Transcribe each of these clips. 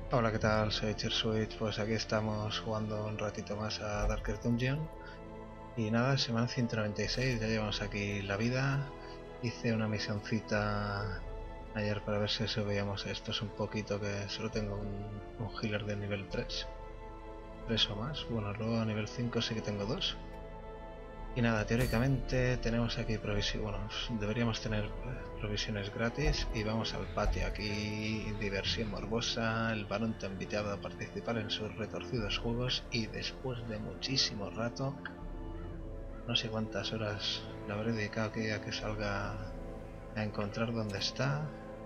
Hola, ¿qué tal? Soy Chersuit. Pues aquí estamos jugando un ratito más a Darkest Dungeon. Y nada, semana 196, ya llevamos aquí la vida. Hice una misioncita ayer para ver si subíamos estos un poquito, que solo tengo un healer de nivel 3 o más. Bueno, luego a nivel 5 sí que tengo 2. Y nada, teóricamente tenemos aquí provisiones, bueno, deberíamos tener provisiones gratis y vamos al patio. Aquí diversión morbosa, el varón te ha invitado a participar en sus retorcidos juegos y después de muchísimo rato, no sé cuántas horas le habré dedicado aquí a que salga a encontrar dónde está.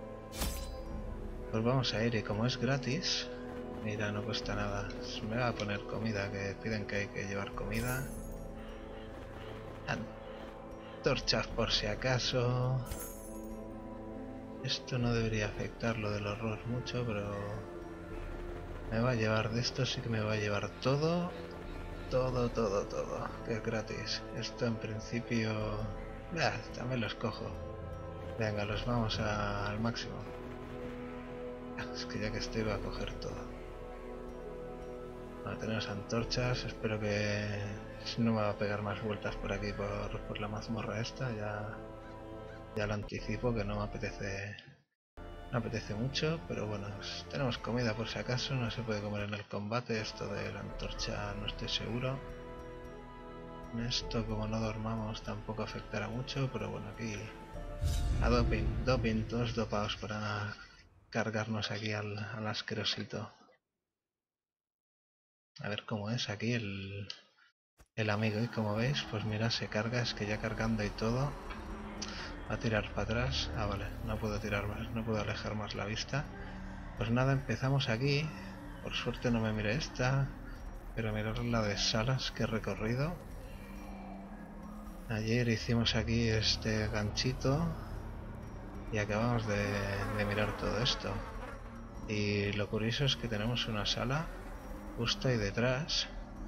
Pues vamos a ir y como es gratis, mira, no cuesta nada, me va a poner comida, que piden que hay que llevar comida. Antorchas por si acaso. Esto no debería afectar lo del horror mucho, pero me va a llevar de esto, sí que me va a llevar todo, todo, que es gratis. Esto en principio, también los cojo. Venga, los vamos al máximo. Es que ya que estoy voy a coger todo. Bueno, tenemos antorchas, espero que no me va a pegar más vueltas por aquí por la mazmorra esta, ya lo anticipo que no me apetece. No apetece mucho, pero bueno, tenemos comida por si acaso, no se puede comer en el combate, esto de la antorcha no estoy seguro. Esto como no dormamos tampoco afectará mucho, pero bueno, aquí a doping, todos dopados para cargarnos aquí al asquerosito. A ver cómo es aquí el amigo, y como veis, pues mira, se carga, es que ya cargando y todo, va a tirar para atrás. Ah, vale, no puedo tirar más, no puedo alejar más la vista. Pues nada, empezamos aquí. Por suerte no me miré esta, pero mirar la de salas que he recorrido. Ayer hicimos aquí este ganchito y acabamos de mirar todo esto. Y lo curioso es que tenemos una sala justo ahí detrás.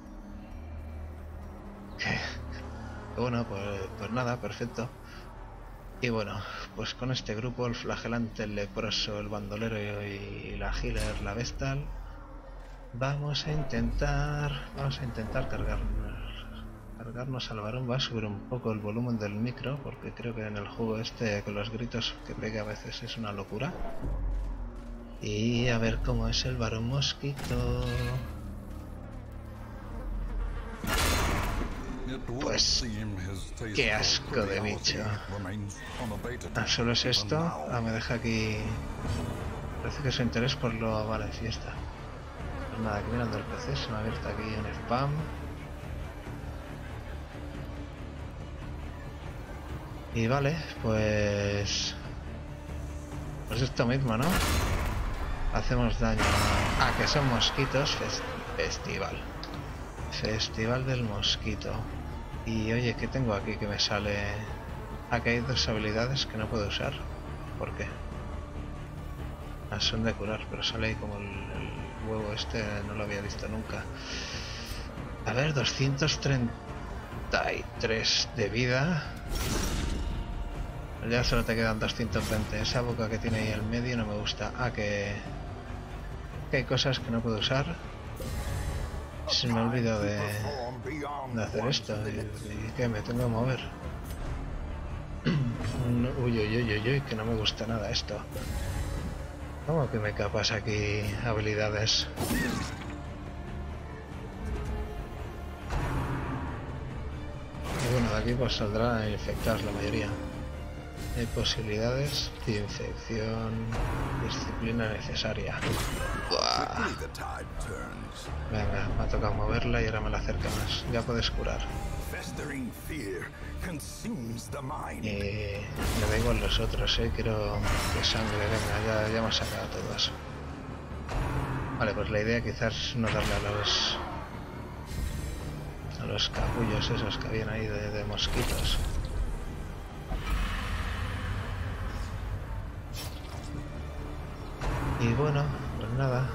Que bueno, pues nada, perfecto. Y bueno, pues con este grupo, el flagelante, el leproso, el bandolero y la healer, la vestal, vamos a intentar cargarnos al varón. Va a subir un poco el volumen del micro porque creo que en el juego este con los gritos que pega a veces es una locura. Y a ver cómo es el varón mosquito. Pues qué asco de bicho. Solo es esto. Me deja aquí. Parece que su interés por lo vale fiesta. Pues nada, aquí mirando el PC se me ha abierto aquí un spam. Y vale, pues esto mismo, ¿no? Hacemos daño a que son mosquitos. Festival del mosquito. Y oye, ¿qué tengo aquí que me sale? Aquí hay dos habilidades que no puedo usar. ¿Por qué? Son de curar, pero sale ahí como el huevo este, no lo había visto nunca. A ver, 233 de vida. Ya solo te quedan 220. Esa boca que tiene ahí en medio no me gusta. Que hay cosas que no puedo usar. Se me olvidó de hacer esto. ¿Y qué? Me tengo que mover. Uy, que no me gusta nada esto. ¿Cómo que me capas aquí habilidades? Y bueno, de aquí pues saldrá infectados la mayoría. Hay posibilidades de infección, disciplina necesaria. ¡Buah! Venga, me ha tocado moverla y ahora me la acerca más. Ya puedes curar. Me da igual los otros, quiero que sangre. Venga, ya hemos sacado todo eso. Vale, pues la idea quizás no darle a los capullos esos que habían ahí de mosquitos. Y bueno, pues nada.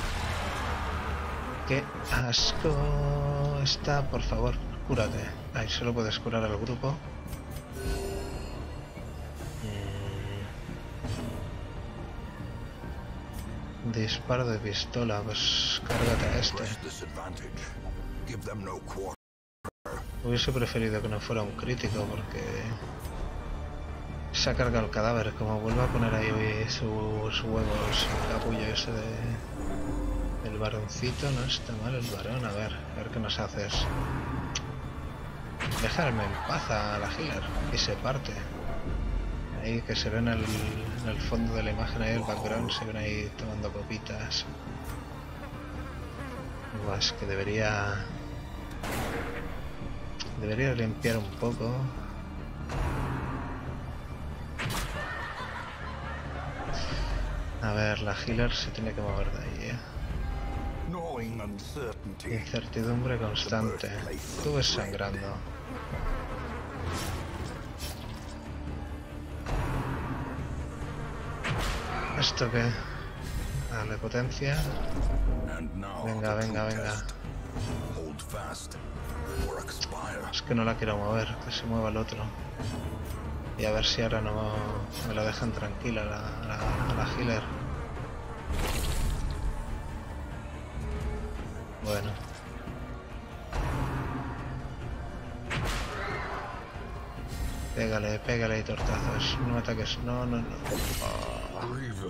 ¡Qué asco está! Por favor, cúrate. Ahí solo puedes curar al grupo. Disparo de pistola, pues cárgate a este. Hubiese preferido que no fuera un crítico porque se ha cargado el cadáver. Como vuelva a poner ahí sus huevos, el capullo ese del varoncito, no está mal el varón. A ver qué nos haces. Dejarme en paz a la healer y se parte. Ahí que se ven en el fondo de la imagen, ahí el background, se ven ahí tomando copitas. Es que debería limpiar un poco. A ver, la healer se tiene que mover de ahí, Incertidumbre constante. Tú ves sangrando. ¿Esto qué? Dale potencia. Venga, venga, venga. Es que no la quiero mover, que se mueva el otro. Y a ver si ahora no me la dejan tranquila a la healer. Bueno. Pégale, pégale y tortazos. No me ataques. No, no, no. Oh.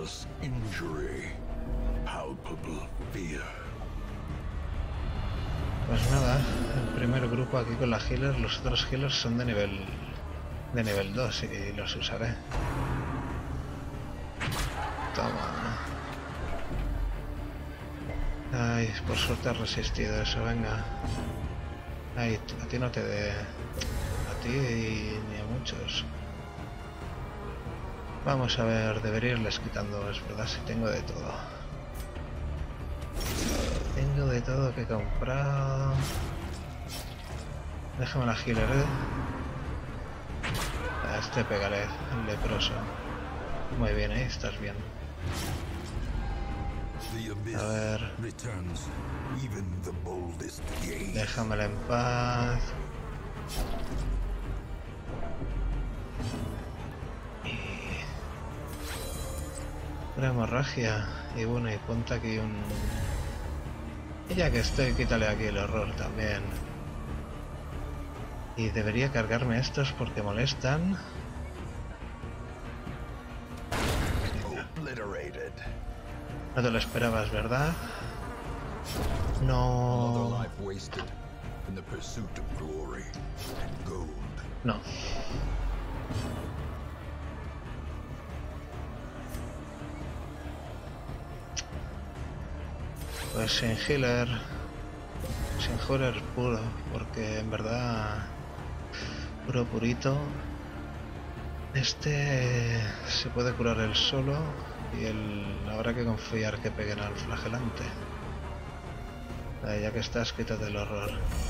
Pues nada, el primer grupo aquí con la healer. Los otros healers son de nivel 2 y los usaré. Toma. Ay, por suerte has resistido eso, venga. Ay, a ti no te dé. A ti ni a muchos. Vamos a ver, debería irles quitando, es verdad, si tengo de todo. Tengo de todo que comprar. Déjame la healer, A este pegaré, el leproso. Muy bien, ahí estás bien. A ver. Déjamela en paz. Una hemorragia. Y bueno, y ponte aquí un... Y ya que estoy, quítale aquí el horror también. Y debería cargarme estos porque molestan. No te lo esperabas, ¿verdad? No. No. Pues sin healer puro, porque en verdad puro purito. Este se puede curar él solo y habrá que confiar que peguen al flagelante. Ya que estás, quítate el horror.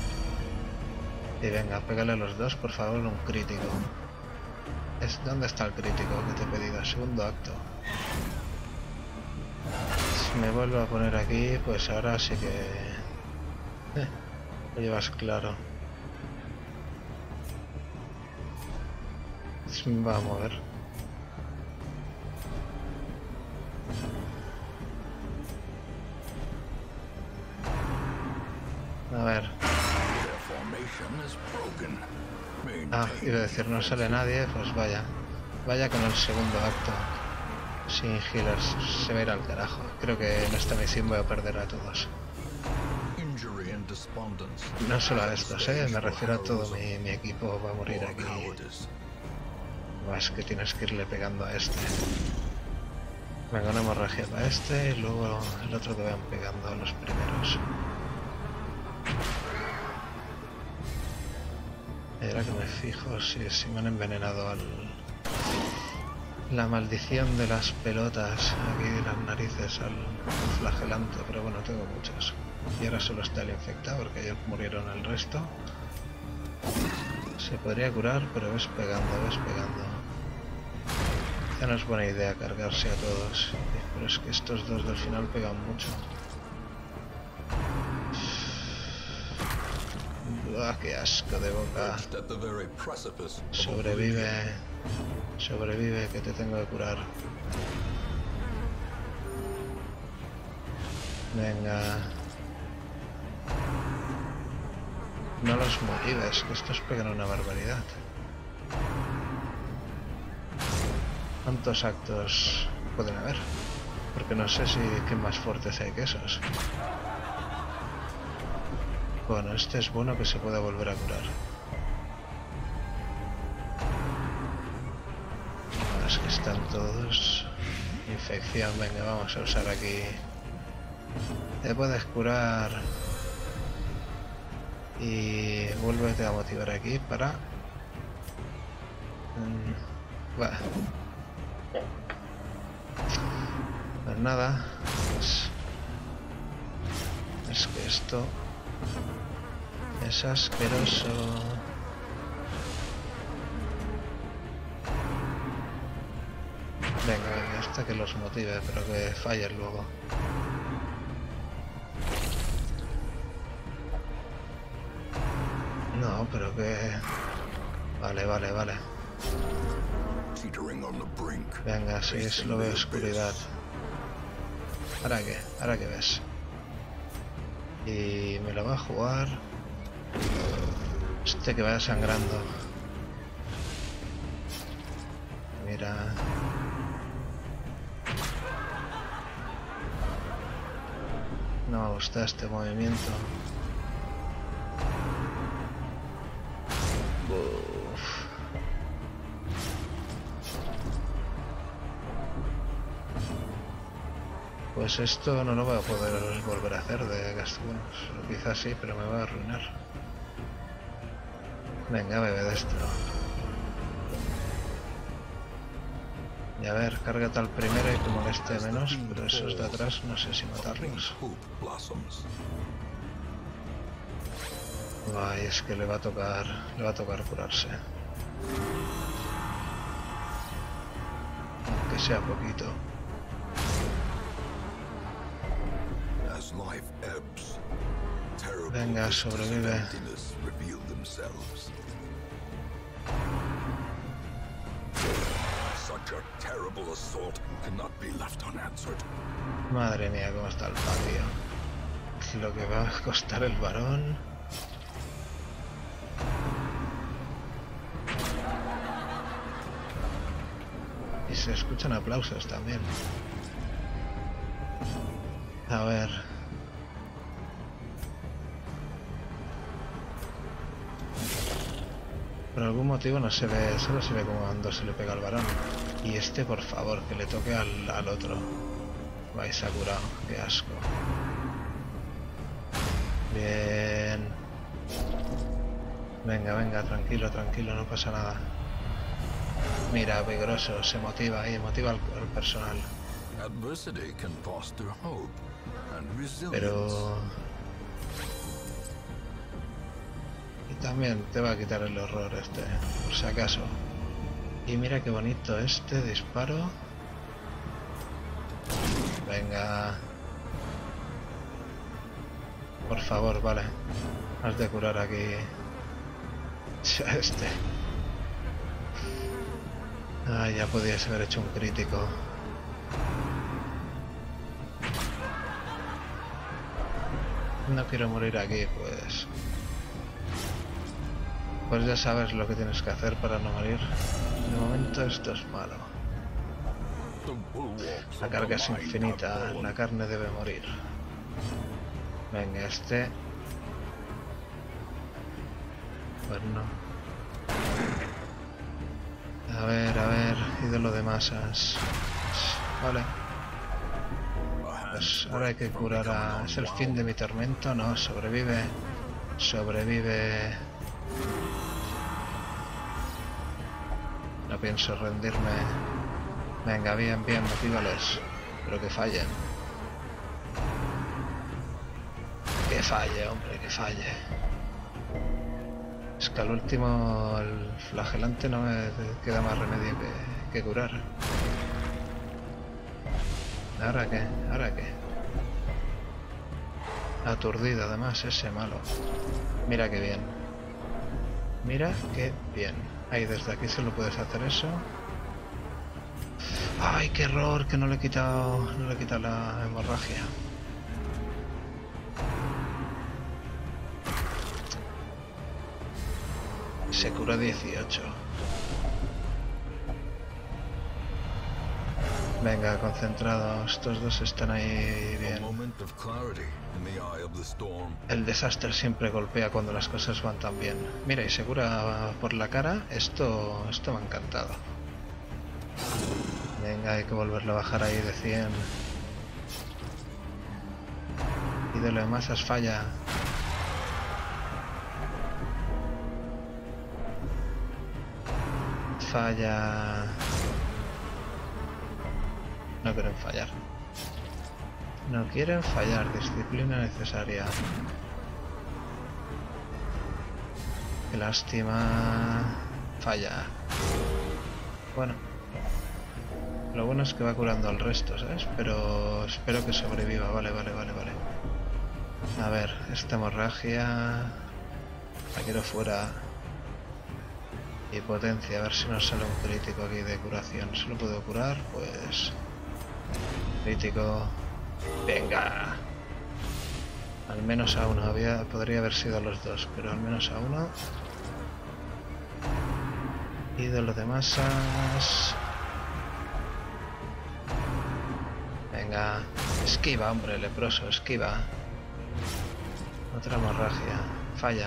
Y venga, pégale a los dos, por favor, un crítico. ¿Dónde está el crítico que te he pedido? Segundo acto. Si me vuelvo a poner aquí, pues ahora sí que... lo llevas claro. Se me va a mover. A ver. Ah, iba a decir, no sale nadie, pues vaya. Vaya con el segundo acto. Sin healers, se va a ir al carajo. Creo que en esta misión voy a perder a todos. No solo a estos, me refiero a todo mi equipo va a morir aquí. Más que tienes que irle pegando a este. Venga, una hemorragia para este y luego el otro que van pegando a los primeros. Y ahora que me fijo si me han envenenado la maldición de las pelotas aquí de las narices al flagelante, pero bueno, tengo muchas. Y ahora solo está el infectado porque ayer murieron el resto. Se podría curar, pero ves pegando. Ya no es buena idea cargarse a todos, pero es que estos dos del final pegan mucho. ¡Ah, qué asco de boca! Sobrevive, que te tengo que curar. Venga. No los motives, que estos pegan una barbaridad. ¿Cuántos actos pueden haber? Porque no sé si qué más fuertes hay que esos. Bueno, este es bueno que se pueda volver a curar. Es que están todos... Infección, venga, vamos a usar aquí. Te puedes curar. Y vuélvete a motivar aquí para... Bueno. Pues nada. Es que esto... es asqueroso. Venga, venga, hasta que los motive, pero que fallen luego. No, pero que... Vale, vale, vale. Venga, sí, es lo veo oscuridad. ¿Ahora qué? ¿Ahora qué ves? Y me lo va a jugar... Este que vaya sangrando. Mira... No me gusta este movimiento. Uf. Pues esto no lo voy a poder volver a hacer de Gastunos. Quizás sí, pero me va a arruinar. Venga, bebe de esto. Y a ver, cárgate al primero y que moleste menos, pero esos de atrás no sé si matarlos. Ay, es que le va a tocar curarse. Aunque sea poquito. Venga, sobrevive. Madre mía, cómo está el patio. Lo que va a costar el varón. Y se escuchan aplausos también. A ver. Por algún motivo no se ve, solo se ve como cuando se le pega al varón. Y este, por favor, que le toque al otro. Vais a curado, qué asco. Bien. Venga, venga, tranquilo, tranquilo, no pasa nada. Mira, vigoroso, se motiva ahí, motiva al personal. Pero... Y también te va a quitar el horror este, por si acaso. Y mira qué bonito este disparo. Venga. Por favor, vale. Has de curar aquí. Este. Ah, ya podías haber hecho un crítico. No quiero morir aquí, pues... Pues ya sabes lo que tienes que hacer para no morir. De momento esto es malo. La carga es infinita, la carne debe morir. Venga, este... Pues no. A ver, ídolo de masas. Vale. Pues ahora hay que curar a... ¿Es el fin de mi tormento? No, sobrevive. Sobrevive. No pienso rendirme. Venga, bien, bien, motívales. Pero que fallen. Que falle, hombre, que falle. Es que al último, el flagelante no me queda más remedio que curar. ¿Ahora qué? ¿Ahora qué? Aturdido, además, ese malo. Mira qué bien. Mira qué bien. Ahí, desde aquí solo puedes hacer eso. ¡Ay, qué error! Que no le he quitado la hemorragia. se cura 18. Venga, concentrado. Estos dos están ahí bien. El desastre siempre golpea cuando las cosas van tan bien. Mira, y se cura por la cara. Esto me ha encantado. Venga, hay que volverlo a bajar ahí de 100. Y de lo de masas falla. Falla. No quieren fallar. No quieren fallar. Disciplina necesaria. Qué lástima. Falla. Bueno. Lo bueno es que va curando al resto, ¿sabes? Pero espero que sobreviva. Vale. A ver, esta hemorragia. La quiero fuera. Y potencia, a ver si nos sale un crítico aquí de curación. ¿Se lo puedo curar? Pues... crítico. Venga. Al menos a uno. Podría haber sido a los dos, pero al menos a uno. Y de los demás... Venga. Esquiva, hombre, leproso, esquiva. Otra hemorragia. Falla.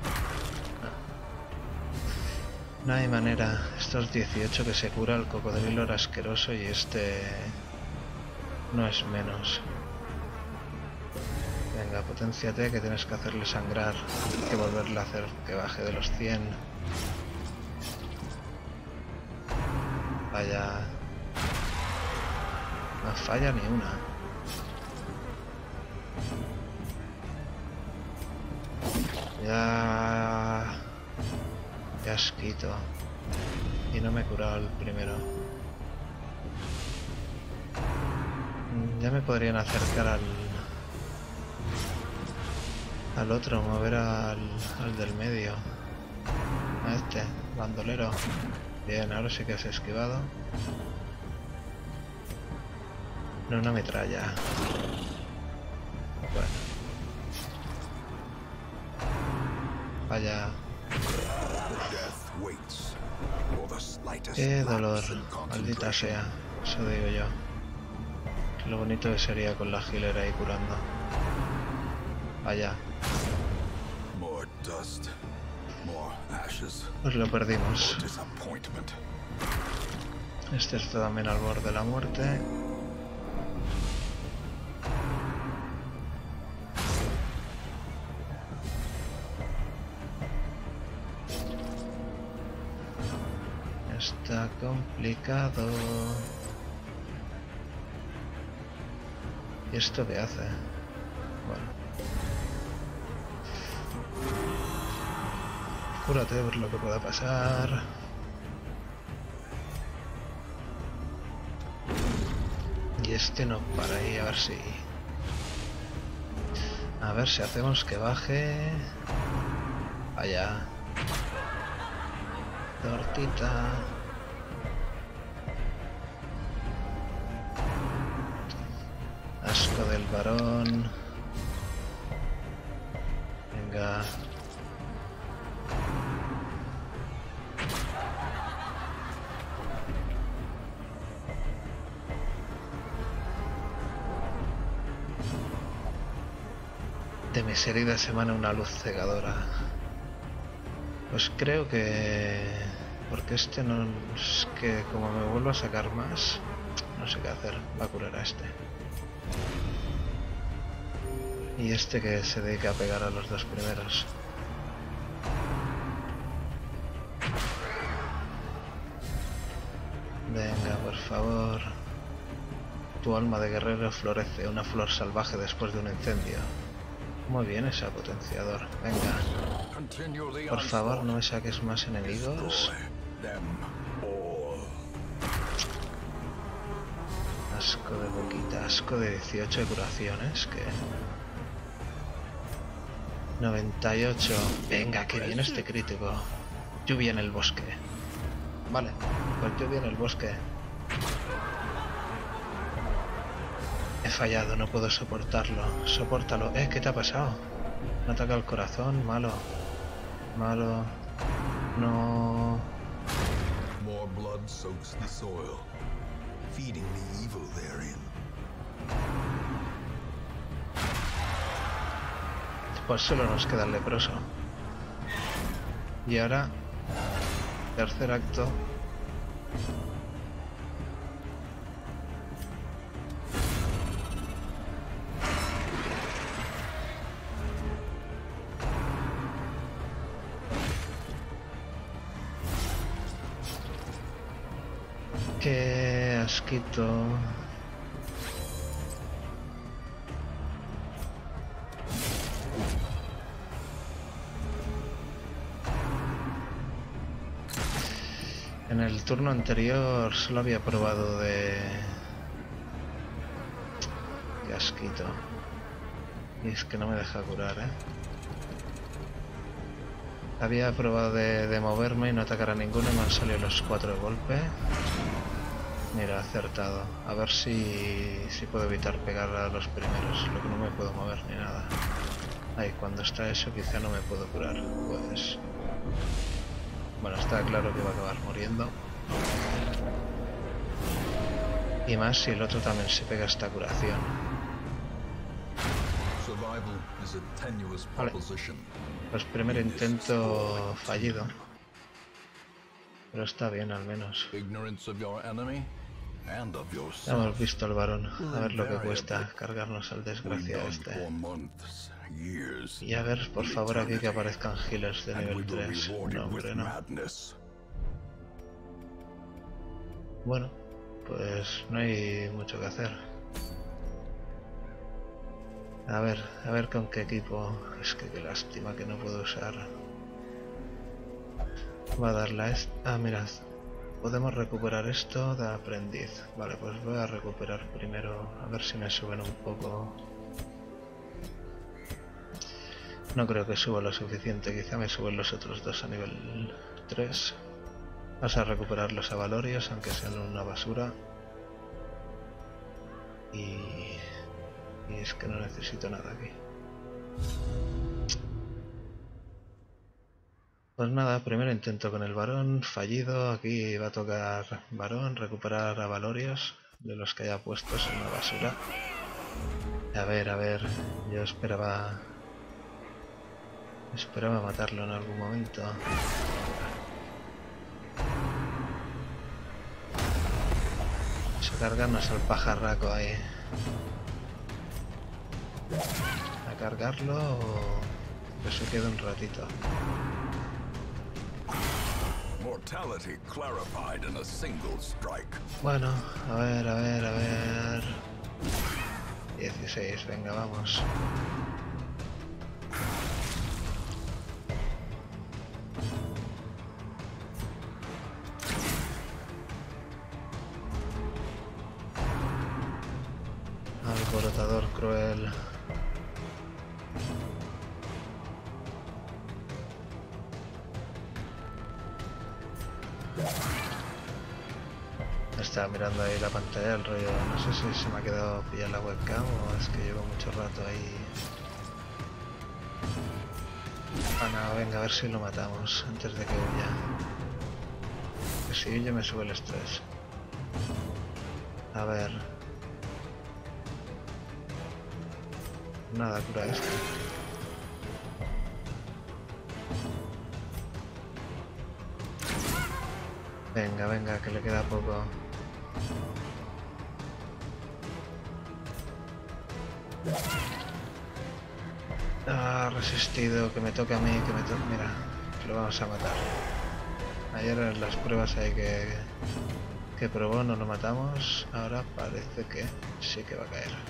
No hay manera. Estos 18 que se cura, el cocodrilo era asqueroso y este no es menos. Venga, potenciate que tienes que hacerle sangrar. Hay que volverle a hacer que baje de los 100. Vaya. No falla ni una. Ya asquito. Y no me he curado el primero. Ya me podrían acercar al otro, mover al del medio. A este, bandolero. Bien, ahora sí que has esquivado. No, una metralla. Bueno. Vaya. Qué dolor, maldita sea, eso digo yo. Lo bonito que sería con la healer ahí curando. Vaya. Pues lo perdimos. Este está también al borde de la muerte. Está complicado. ¿Y esto qué hace? Bueno. Cúrate por lo que pueda pasar. Y este no para ahí, a ver si... A ver si hacemos que baje... Vaya. Tortita. Asco del varón. Venga. De mis heridas emana una luz cegadora. Pues creo que... Porque este no... Es que como me vuelvo a sacar más... No sé qué hacer. Va a curar a este. Y este que se dedica a pegar a los dos primeros. Venga, por favor. Tu alma de guerrero florece, una flor salvaje después de un incendio. Muy bien ese potenciador. Venga. Por favor, no me saques más enemigos. Asco de boquita, asco de 18 de curaciones, que... 98. Venga, que bien este crítico. Lluvia en el bosque. Vale, pues lluvia en el bosque. He fallado, no puedo soportarlo. Sopórtalo. ¿Qué te ha pasado? Un ataque al corazón, malo. Malo. No. More blood soaks the soil, feeding the evil therein. Pues solo nos queda el leproso. Y ahora, tercer acto. Qué asquito. En el turno anterior solo había probado de... Qué asquito. Y es que no me deja curar, ¿eh? Había probado de moverme y no atacar a ninguno y me han salido los 4 de golpe. Mira, acertado. A ver si puedo evitar pegar a los primeros, lo que no me puedo mover ni nada. Ahí, cuando está eso quizá no me puedo curar. Pues... Bueno, está claro que va a acabar muriendo. Y más si el otro también se pega esta curación. Vale. Pues primer intento fallido. Pero está bien al menos. Ya hemos visto al varón. A ver lo que cuesta cargarnos al desgraciado este. Y a ver, por favor, aquí que aparezcan healers de nivel 3. No, hombre, no. Bueno, pues no hay mucho que hacer. A ver con qué equipo. Es que qué lástima que no puedo usar. Va a darla esta. Ah, mirad. Podemos recuperar esto de aprendiz. Vale, pues voy a recuperar primero. A ver si me suben un poco. No creo que suba lo suficiente. Quizá me suben los otros dos a nivel 3. Vamos a recuperar los avalorios, aunque sean una basura. Y es que no necesito nada aquí. Pues nada, primer intento con el varón, fallido. Aquí va a tocar varón, recuperar avalorios de los que haya puestos en la basura. A ver, yo esperaba matarlo en algún momento. Vamos a cargarnos al pajarraco ahí. A cargarlo o que se quede un ratito. Bueno, a ver. 16, venga, vamos. Alborotador cruel. Estaba mirando ahí la pantalla del rollo, no sé si se me ha quedado pillar la webcam o es que llevo mucho rato ahí. Ah, no, venga, a ver si lo matamos antes de que huya. Que si huye me sube el estrés. A ver. Nada, cura esto. Venga, que le queda poco. Ah, resistido, que me toque a mí, Mira, lo vamos a matar. Ayer en las pruebas ahí que probó no lo matamos. Ahora parece que sí que va a caer.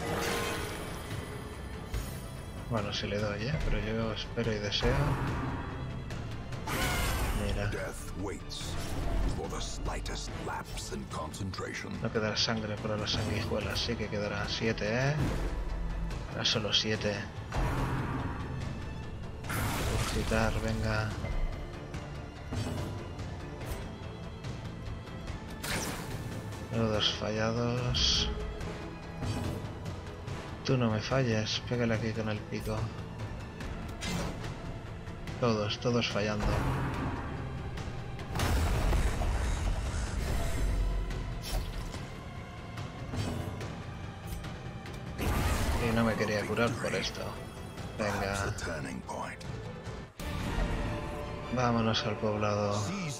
Bueno, si le doy, pero yo espero y deseo. Mira. No quedará sangre para las sanguijuelas, sí que quedará 7, Ahora solo 7. Quitar, venga. Dos fallados. Tú no me falles, pégale aquí con el pico. Todos fallando. no me quería curar por esto. Venga. Vámonos al poblado.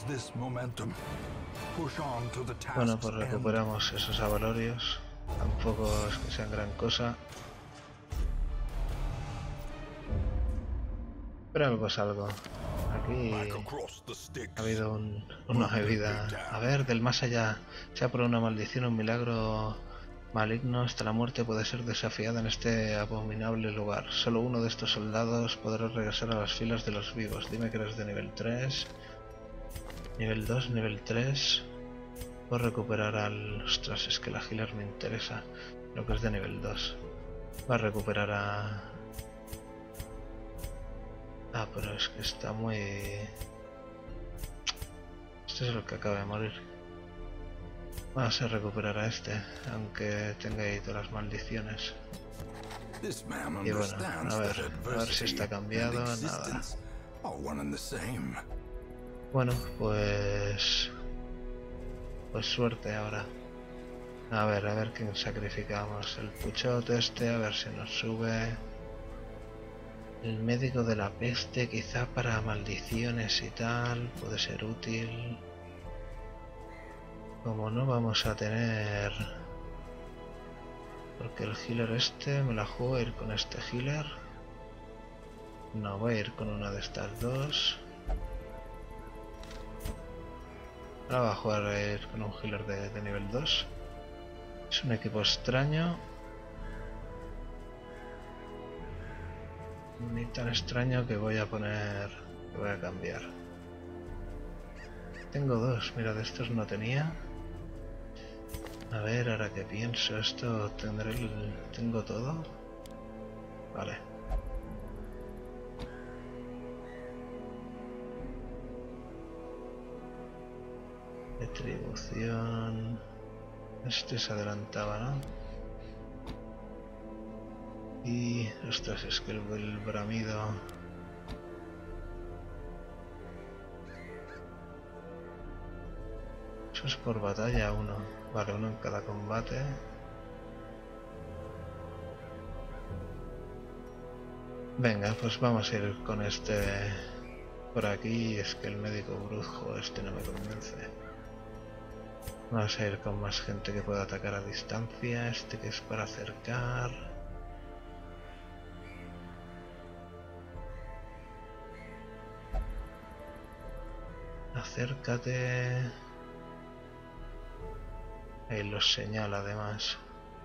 Bueno, pues recuperamos esos avalorios. Tampoco es que sean gran cosa. Pero algo es algo. Aquí ha habido una bebida. A ver, del más allá. Sea por una maldición o un milagro maligno, hasta la muerte puede ser desafiada en este abominable lugar. Solo uno de estos soldados podrá regresar a las filas de los vivos. Dime que eres de nivel 3. Nivel 2, nivel 3. Puedo recuperar al... Ostras, es que la healer me interesa. Lo que es de nivel 2. Va a recuperar a... Ah, pero es que está muy... Este es el que acaba de morir. Vamos a recuperar a este, aunque tenga ahí todas las maldiciones. Y bueno, a ver si está cambiado. Nada. Bueno, pues suerte ahora. A ver quién sacrificamos. El puchot este, a ver si nos sube. El médico de la peste, quizá para maldiciones y tal, puede ser útil. Como no vamos a tener... Porque el healer este, me la juego a ir con este healer. No, voy a ir con una de estas dos. Ahora va a jugar a ir con un healer de nivel 2. Es un equipo extraño. Ni tan extraño que voy a poner... que voy a cambiar. Tengo dos, mira, de estos no tenía. A ver, ahora que pienso, esto tendré el... ¿Tengo todo? Vale. Retribución... Este se adelantaba, ¿no? Y... Ostras, es que el bramido... Eso es por batalla uno. Vale, uno en cada combate. Venga, pues vamos a ir con este por aquí. Es que el médico brujo este no me convence. Vamos a ir con más gente que pueda atacar a distancia. Este que es para acercar. Acércate. Ahí los señala además.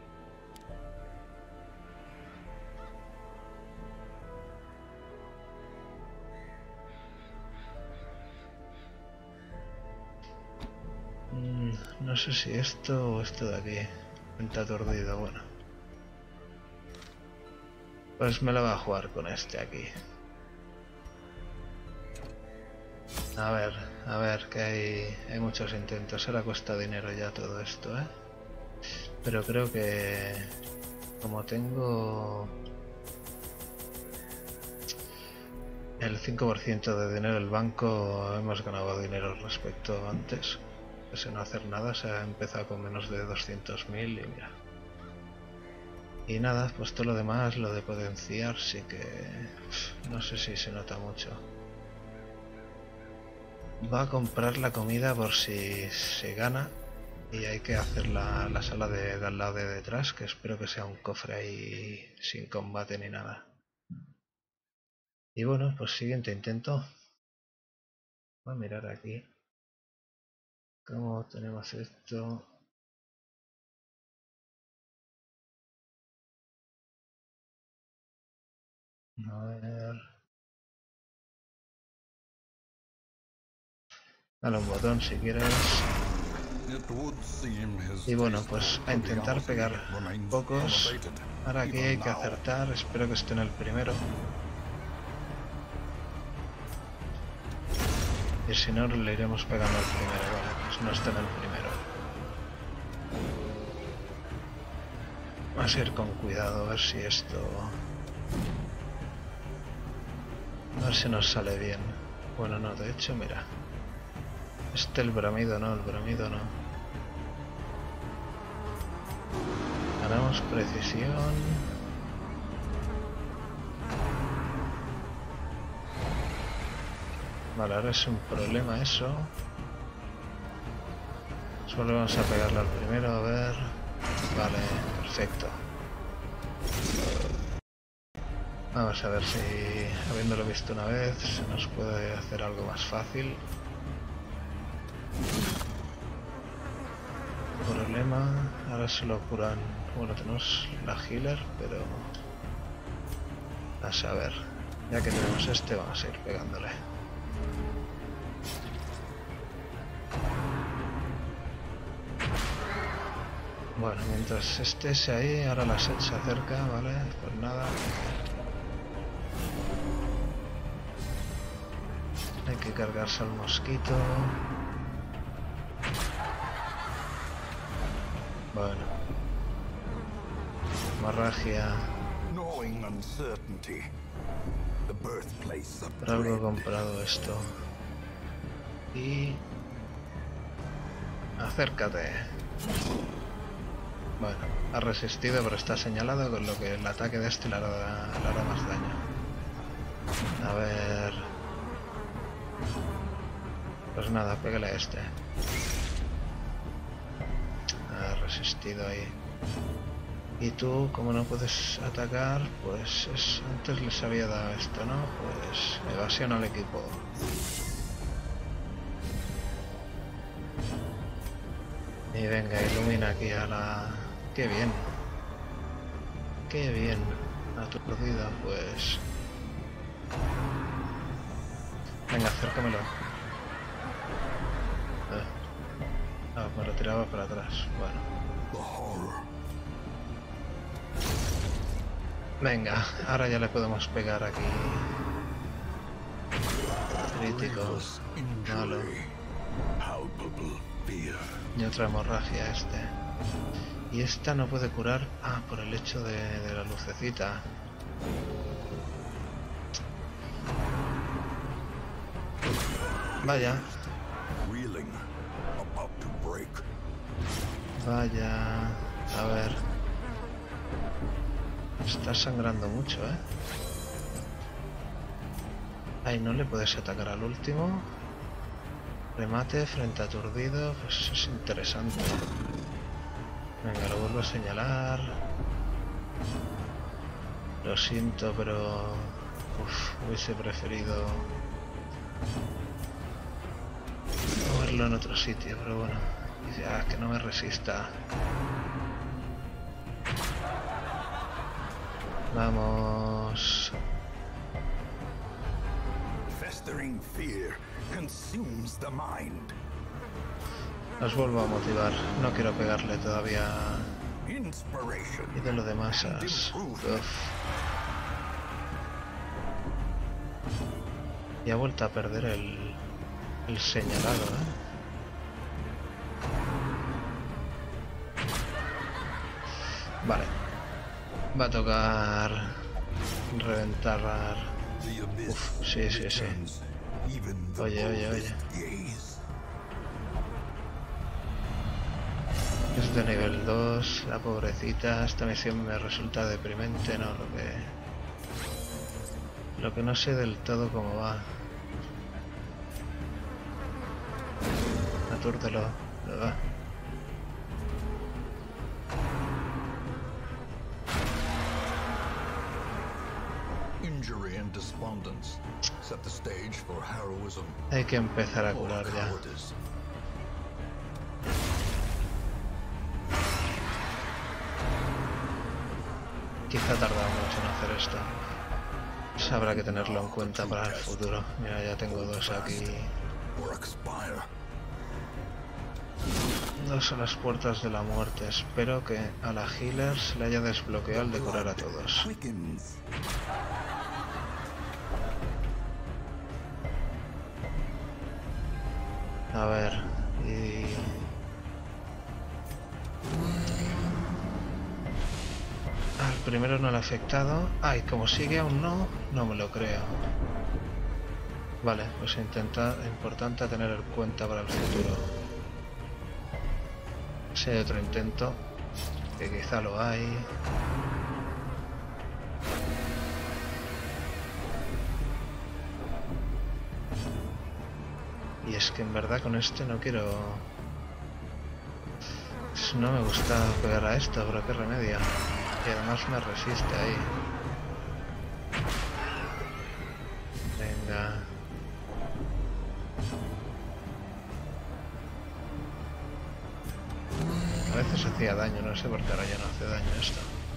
No sé si esto o esto de aquí. Está aturdido, bueno. Pues me la va a jugar con este aquí. A ver, que hay muchos intentos. Ahora cuesta dinero ya todo esto, ¿eh? Pero creo que... Como tengo... el 5% de dinero del banco, hemos ganado dinero respecto a antes. Pues no hacer nada, se ha empezado con menos de 200.000 y mira. Y nada, pues todo lo demás, lo de potenciar, sí que... no sé si se nota mucho. Va a comprar la comida por si se gana. Y hay que hacer la sala de al lado de detrás, que espero que sea un cofre ahí sin combate ni nada. Y bueno, pues siguiente intento. Voy a mirar aquí. ¿Cómo tenemos esto? A ver... Dale un botón si quieres. Y bueno, pues a intentar pegar pocos. Ahora aquí hay que acertar, espero que esté en el primero. Y si no, le iremos pegando al primero. Vale, pues no está en el primero. Vamos a ir con cuidado, a ver si esto... A ver si nos sale bien. Bueno, no, de hecho, mira. El bramido no, el bramido no. Ganamos precisión. Vale, ahora es un problema eso. Solo vamos a pegarle al primero, a ver. Vale, perfecto. Vamos a ver si, habiéndolo visto una vez, se nos puede hacer algo más fácil. Problema, ahora solo curan, bueno, tenemos la healer, pero a saber, ya que tenemos este, vamos a ir pegándole. Bueno, mientras estés ahí, ahora la set se acerca, vale, pues nada. Hay que cargarse al mosquito. Bueno. Hemorragia. Por algo he comprado esto. Y... acércate. Bueno, ha resistido, pero está señalado, con lo que el ataque de este le hará más daño. A ver... pues nada, pégale a este. Ha resistido ahí. Y tú, como no puedes atacar, pues antes les había dado esto, ¿no? Pues evasión al equipo. Y venga, ilumina aquí a la... ¡Qué bien! ¡Qué bien! Aturdida, pues... venga, acércamelo. Ah, me lo tiraba para atrás. Bueno. Venga, ahora ya le podemos pegar aquí. Críticos. Malo. Y otra hemorragia este. Y esta no puede curar. Ah, por el hecho de la lucecita. Vaya. Vaya. A ver. Está sangrando mucho, ¿eh? Ahí no le puedes atacar al último. Remate frente a aturdido. Pues es interesante. Venga, lo vuelvo a señalar. Lo siento, pero... hubiese preferido... moverlo en otro sitio, pero bueno. Dice, que no me resista. Vamos. Os vuelvo a motivar. No quiero pegarle todavía. Y de lo de masas. Y ha vuelto a perder el señalado, ¿eh? Vale. Va a tocar reventar. Sí. Oye. Es de nivel 2, la pobrecita. Esta misión me resulta deprimente, ¿no? Lo que no sé del todo cómo va. Atúrdelo, ¿verdad? Hay que empezar a curar ya. Quizá tarda mucho en hacer esto. Pues habrá que tenerlo en cuenta para el futuro. Mira, ya tengo dos aquí. Dos a las puertas de la muerte. Espero que a la healer se le haya desbloqueado el de curar a todos. A ver, y... al primero no le ha afectado. Ay, como sigue aún no me lo creo. Vale, pues importante tener en cuenta para el futuro. Si hay otro intento, que quizá lo hay. es que en verdad con este no quiero... No me gusta pegar a esto, pero qué remedio. Y además me resiste ahí. Venga. A veces hacía daño, no sé por qué ahora ya no hace daño esto.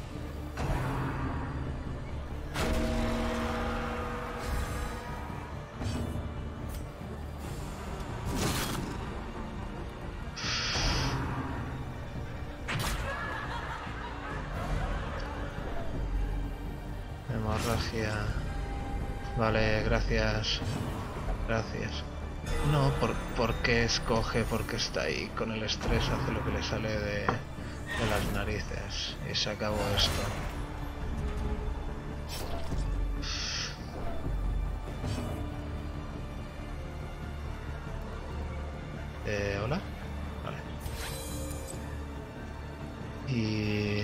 Hemorragia. Vale, gracias. Gracias. No, ¿por qué escoge? Porque está ahí con el estrés, hace lo que le sale de las narices. Y se acabó esto. ¿Hola? Vale. Y...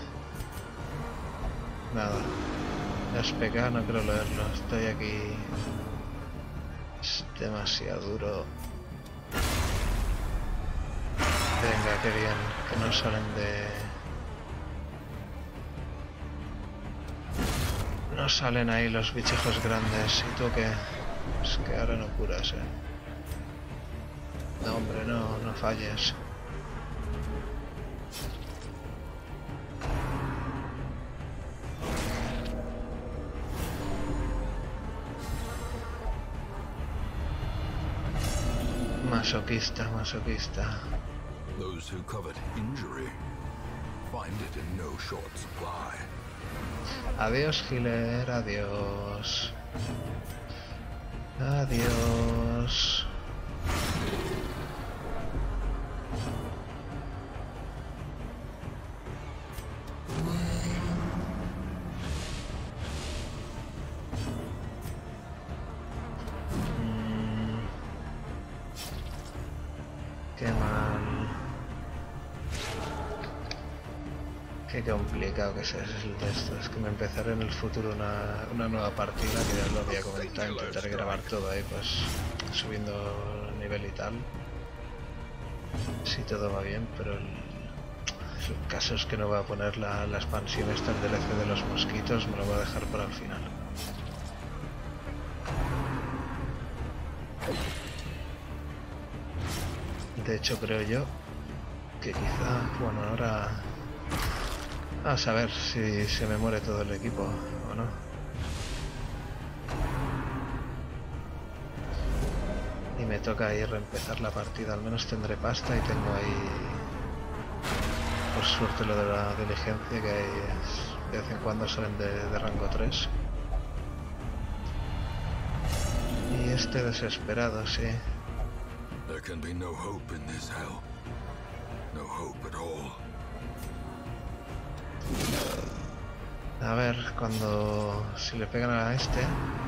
nada. SPK no creo leerlo. Estoy aquí... Es demasiado duro. Venga, qué bien. Que no salen de... No salen ahí los bichejos grandes. ¿Y tú qué? Es que ahora no curas, No, hombre, no falles. Masoquista, masoquista. Those who covet injury find it in no short supply. Adiós, healer, adiós. Adiós. Qué mal. Qué complicado que sea el de esto. Es que me empezaré en el futuro una nueva partida, que ya lo había comentado. Intentaré grabar todo ahí, pues subiendo nivel y tal. Si todo va bien, pero el caso es que no voy a poner la expansión esta, el DLC de los mosquitos, me lo voy a dejar para el final. De hecho creo yo que quizá, bueno, ahora a saber si se me muere todo el equipo o no. Y me toca ahí reempezar la partida, al menos tendré pasta y tengo ahí por suerte lo de la diligencia, que hay, de vez en cuando salen de rango 3. Y este desesperado, sí. There can be no hope in this hell. No hope at all. A ver, si le pegan a este,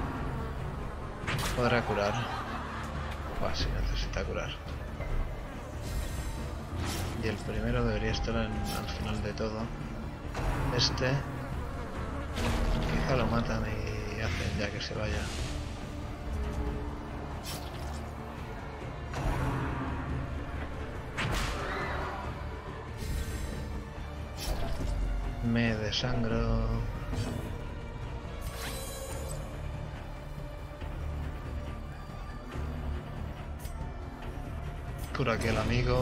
podrá curar. Buah, si necesita curar. Y el primero debería estar al final de todo. Este, quizá lo matan y hacen ya que se vaya. Me desangro. Cura aquí el amigo.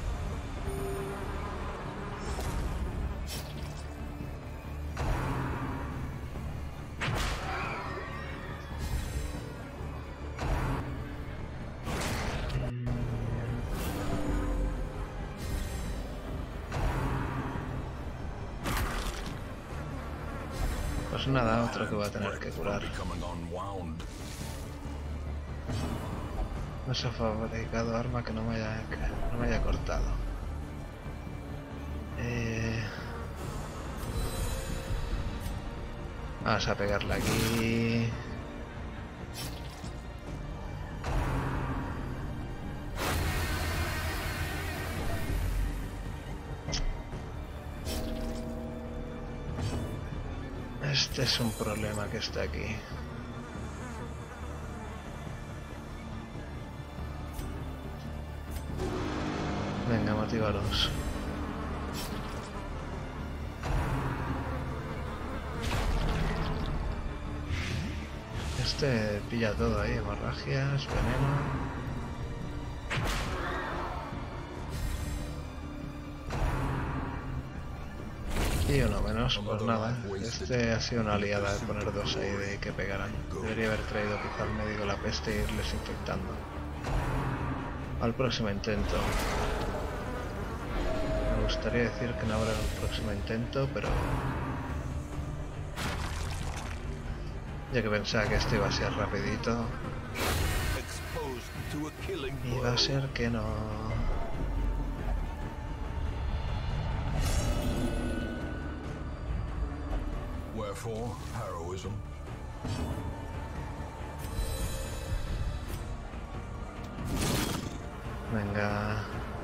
Pues nada, otro que va a tener que curar. No se ha fabricado arma que no me haya cortado. Vamos a pegarle aquí. Este es un problema que está aquí. Venga, motívalos. Este pilla todo ahí, hemorragias, veneno. Y uno menos, pues nada. Este ha sido una aliada de poner dos ahí de que pegaran. Debería haber traído quizá al médico la peste e irles infectando. Al próximo intento. Me gustaría decir que no habrá un próximo intento, pero... ya que pensaba que esto iba a ser rapidito. Y va a ser que no... Wherefore, heroism. Venga.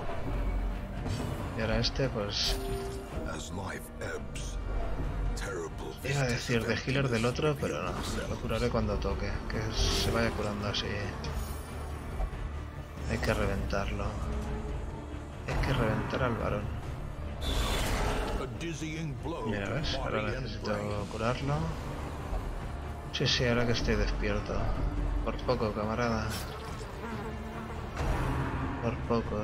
Y ahora este, pues... As life ebbs, terrible iba a decir de healer del otro, pero no. Lo curaré cuando toque. Que se vaya curando así. Hay que reventarlo. Hay que reventar al varón. Mira, ¿ves? Ahora necesito curarlo. Sí, sí, ahora que estoy despierto. Por poco, camarada. Por poco.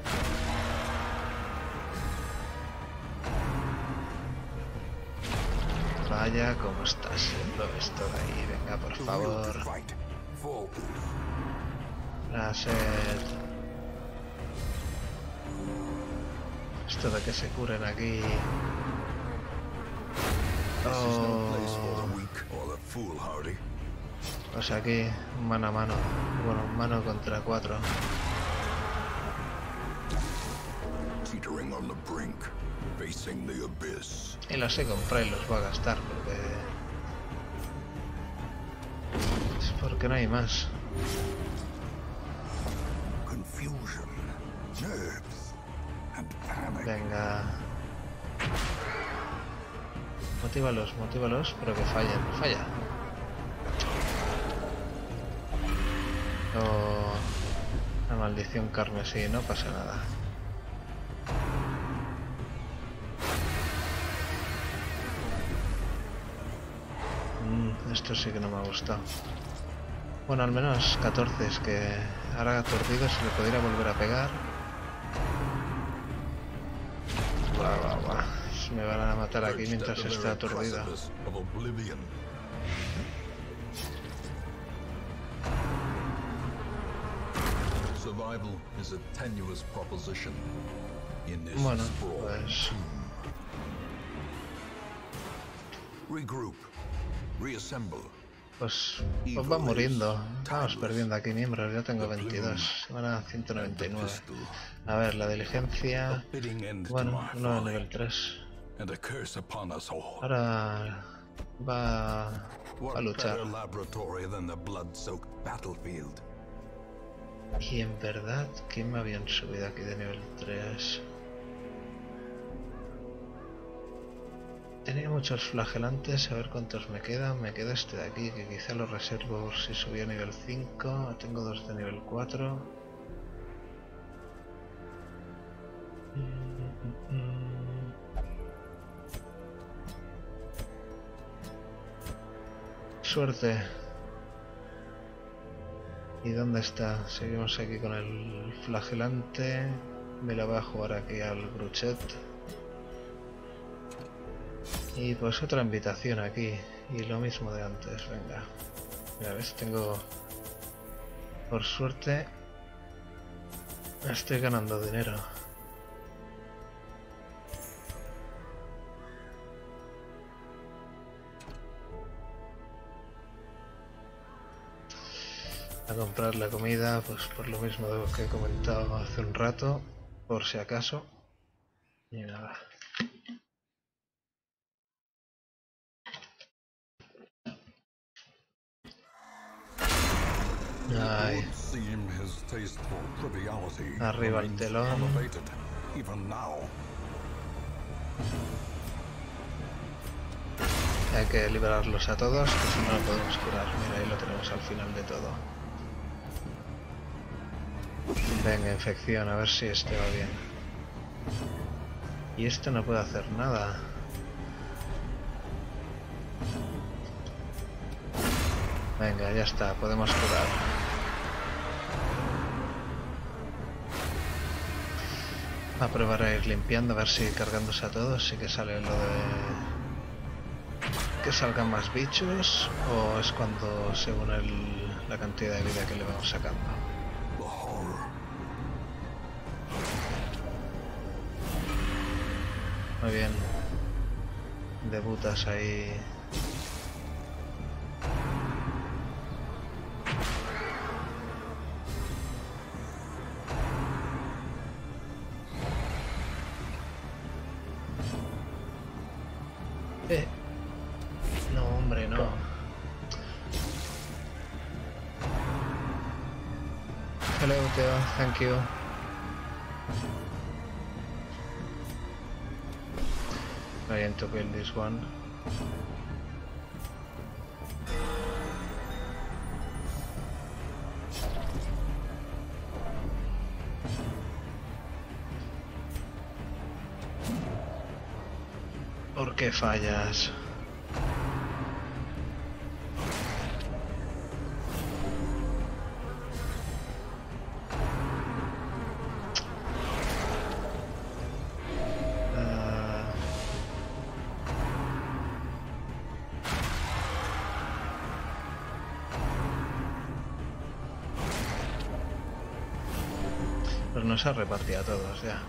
Vaya, ¿cómo está siendo esto de ahí? Venga, por favor. La sed. Esto de que se curen aquí. Oh. Pues aquí, mano a mano. Bueno, mano contra 4. Y los he comprado y los voy a gastar porque... es porque no hay más. Venga. Motívalos, pero que fallen. Falla. Oh, la maldición carmesí, no pasa nada. Esto sí que no me ha gustado. Bueno, al menos 14, es que ahora aturdido se le pudiera volver a pegar. Buah. Me van a matar aquí mientras está aturdido. Bueno, pues... pues va muriendo. Vamos perdiendo aquí miembros. Ya tengo 22. Van a 199. A ver, la diligencia... bueno, no a nivel 3. Ahora va a luchar. Y en verdad, ¿quién me habían subido aquí de nivel 3? Tenía muchos flagelantes, a ver cuántos me quedan. Me queda este de aquí, que quizá lo reservo si subí a nivel 5. Tengo 2 de nivel 4. Suerte. ¿Y dónde está? Seguimos aquí con el flagelante. Me la voy a jugar aquí al Bruchet. Y pues otra invitación aquí. Y lo mismo de antes, venga. Mira, ves, tengo... por suerte... estoy ganando dinero. A comprar la comida, pues por lo mismo de lo que he comentado hace un rato, por si acaso. Y nada. Ay. Arriba el telón. Hay que liberarlos a todos, que si no lo podemos curar. Mira, ahí lo tenemos al final de todo. Venga, infección, a ver si este va bien. Y este no puede hacer nada. Venga, ya está, podemos curar. A probar a ir limpiando, a ver si cargándose a todos sí que sale lo de que salgan más bichos, o es cuando según la cantidad de vida que le vamos sacando. Muy bien. Debutas ahí. No, hombre, no. Hello, Theo. Thank you. Trying to kill this one. ¿Por qué fallas? Pues nos ha repartido a todos ya.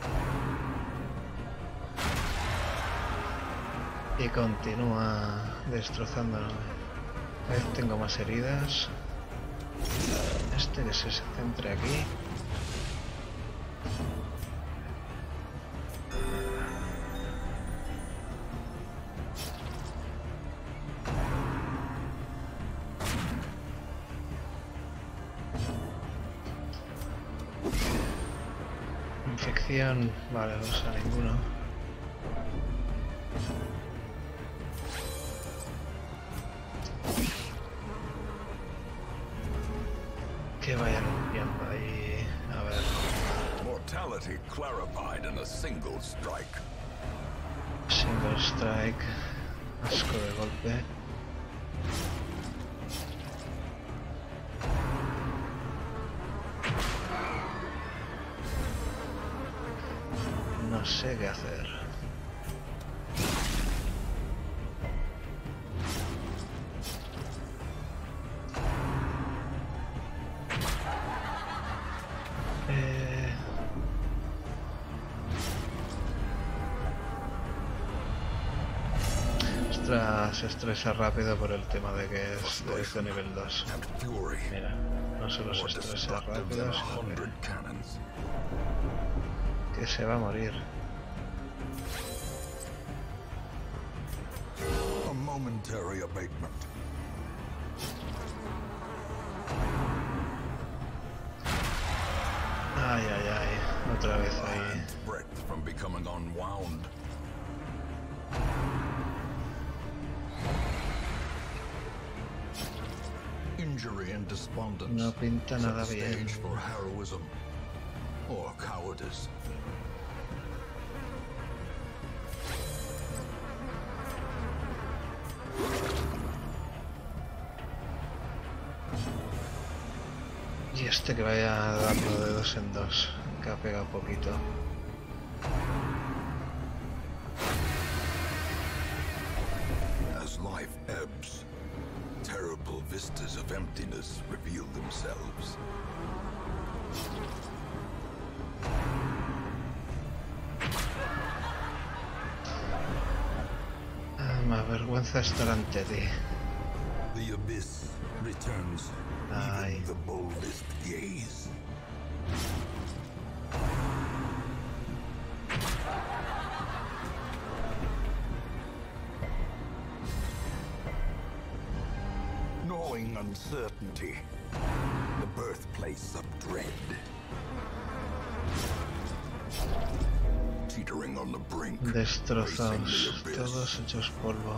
Y continúa destrozándonos. A ver, tengo más heridas. Este que se centre aquí. Infección, vale, no usa ninguno. Que vaya limpiando ahí, a ver. Mortality clarified in a single strike. Single strike, asco de golpe. No sé qué hacer. Se estresa rápido por el tema de que es de nivel 2. Mira, no solo se estresa rápido, sino que se va a morir. A momentary abatement. Ay, ay, ay, otra vez ahí. Breath from becoming unwound. Injury and despondence. No pinta nada set the bien. stage for heroism or cowardice. Y este que vaya dando de dos en dos, que ha pegado poquito. As life ebbs, terrible vistas of emptiness reveal themselves. Me avergüenza estar ante ti. The abyss returns Ay. even the boldest gaze. Gnawing uncertainty, the birthplace of dread. Teetering on the brink, Destrozados, todos hechos polvo.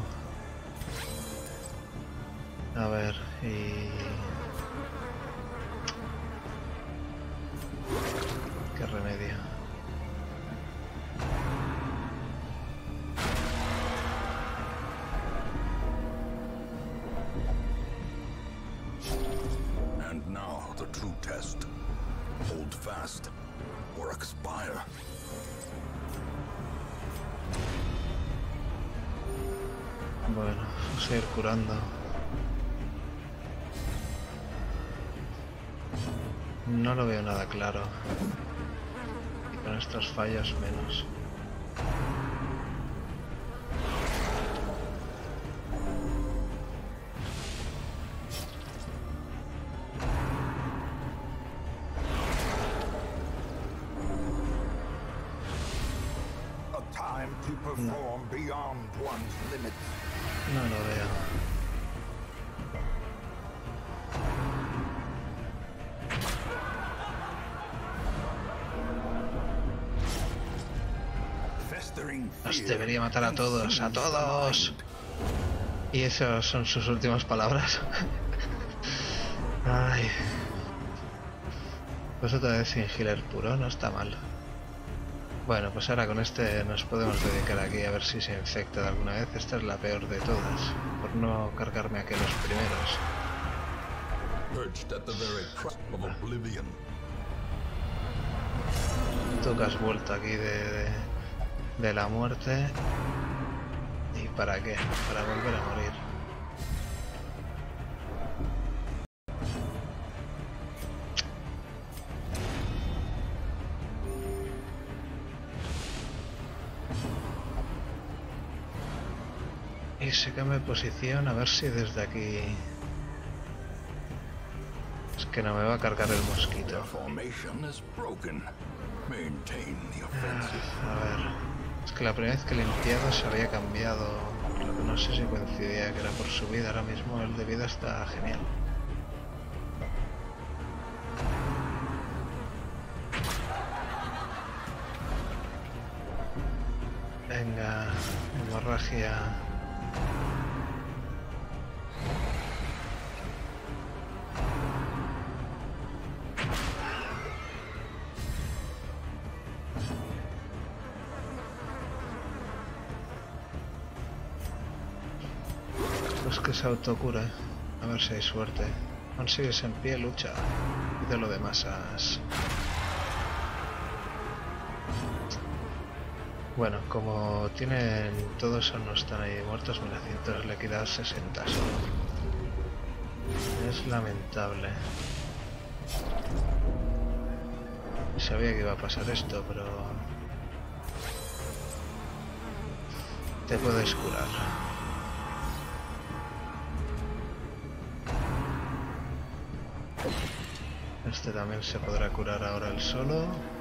A ver, y... ¿qué remedio? And now the true test. Hold fast or expire. Bueno, vamos a ir curando. No lo veo nada claro. Y con estos fallos menos. No lo veo. Los debería matar a todos, ¡a todos! Y esas son sus últimas palabras. Ay. Pues otra vez sin healer puro, no está mal. Bueno, pues ahora con este nos podemos dedicar aquí a ver si se infecta de alguna vez. Esta es la peor de todas, por no cargarme aquí los primeros. Tú que has vuelto aquí de la muerte. ¿Y para qué? Para volver a morir. Y se cambia de posición, a ver si desde aquí... Es que no me va a cargar el mosquito. A ver... Es que la primera vez que he limpiado se había cambiado. Lo que no sé si coincidía que era por su vida. Ahora mismo el de vida está genial. Venga, hemorragia. Pues que se autocura, a ver si hay suerte. Aún sigues en pie, lucha. Y de lo de masas. Bueno, como tienen todos no están ahí muertos, mira, 100 le he quitado 60 solo. Es lamentable. Sabía que iba a pasar esto, pero... Te puedes curar. Este también se podrá curar ahora él solo.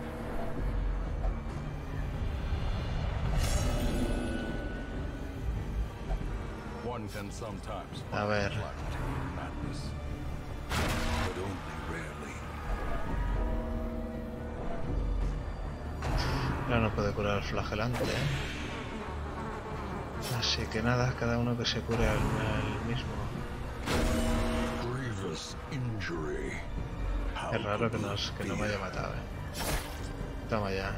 A ver. Ahora no puede curar al flagelante, ¿eh? Así que nada, cada uno que se cure al mismo. Es raro que no me haya matado, ¿eh? Toma ya.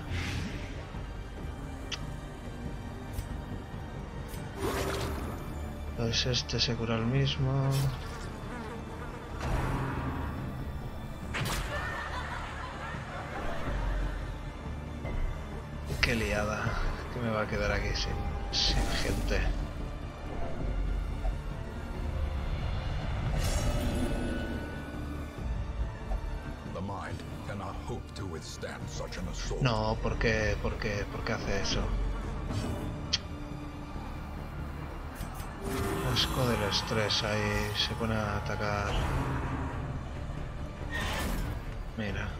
Pues este se cura el mismo. Qué liada. Que me va a quedar aquí sin gente. No, ¿por qué hace eso? Asco del estrés, ahí se pone a atacar. Mira.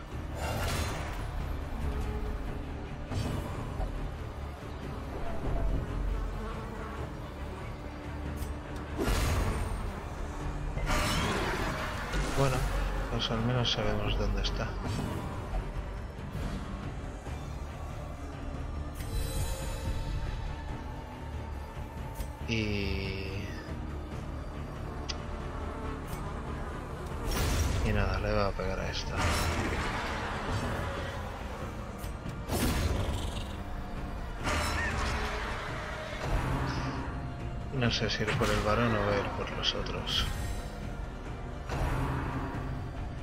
Bueno, pues al menos sabemos dónde está. Y nada, le va a pegar a esta. No sé si ir por el varón o ir por los otros.